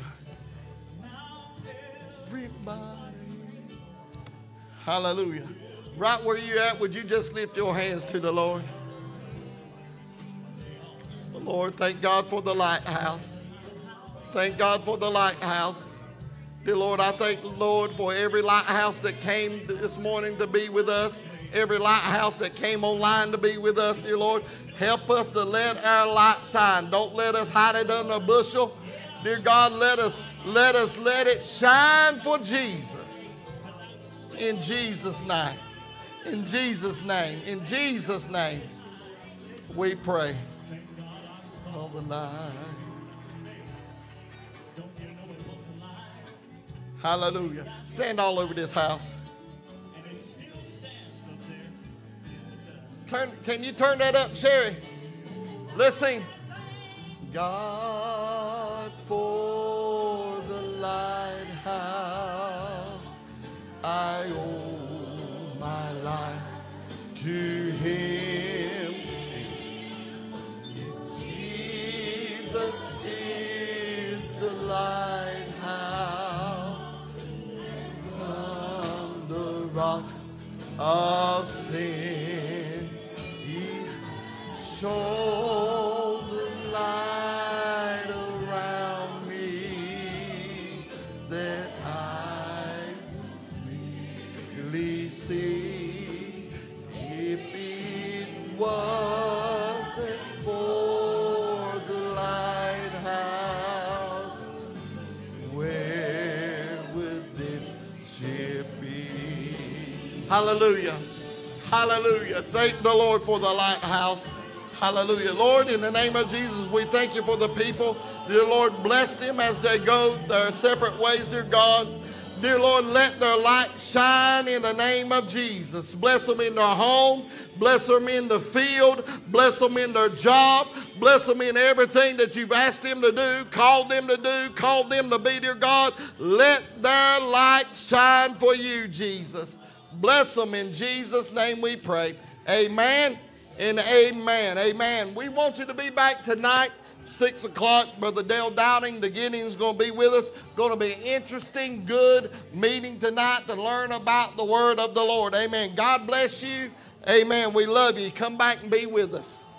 Everybody. Hallelujah. Right where you at, would you just lift your hands to the Lord? The Lord, thank God for the lighthouse. Thank God for the lighthouse. Dear Lord, I thank the Lord for every lighthouse that came this morning to be with us. Every lighthouse that came online to be with us, dear Lord. Help us to let our light shine. Don't let us hide it under a bushel. Dear God, let us let us let it shine for Jesus. In Jesus' name. In Jesus' name. In Jesus' name. We pray. All the night. Hallelujah. Stand all over this house. Turn, can you turn that up, Sherry? Let's sing. God for the lighthouse, I owe my life to Him. Jesus is Show the light around me that I really see. If it wasn't for the lighthouse, where would this ship be? Hallelujah. Hallelujah. Thank the Lord for the lighthouse. Hallelujah. Lord, in the name of Jesus, we thank you for the people. Dear Lord, bless them as they go their separate ways, dear God. Dear Lord, let their light shine in the name of Jesus. Bless them in their home. Bless them in the field. Bless them in their job. Bless them in everything that you've asked them to do, called them to do, called them to be, dear God. Let their light shine for you, Jesus. Bless them in Jesus' name we pray. Amen and amen. Amen. We want you to be back tonight, six o'clock. Brother Dale Downing, the Gideon's going to be with us. Going to be an interesting, good meeting tonight to learn about the word of the Lord. Amen. God bless you. Amen. We love you. Come back and be with us.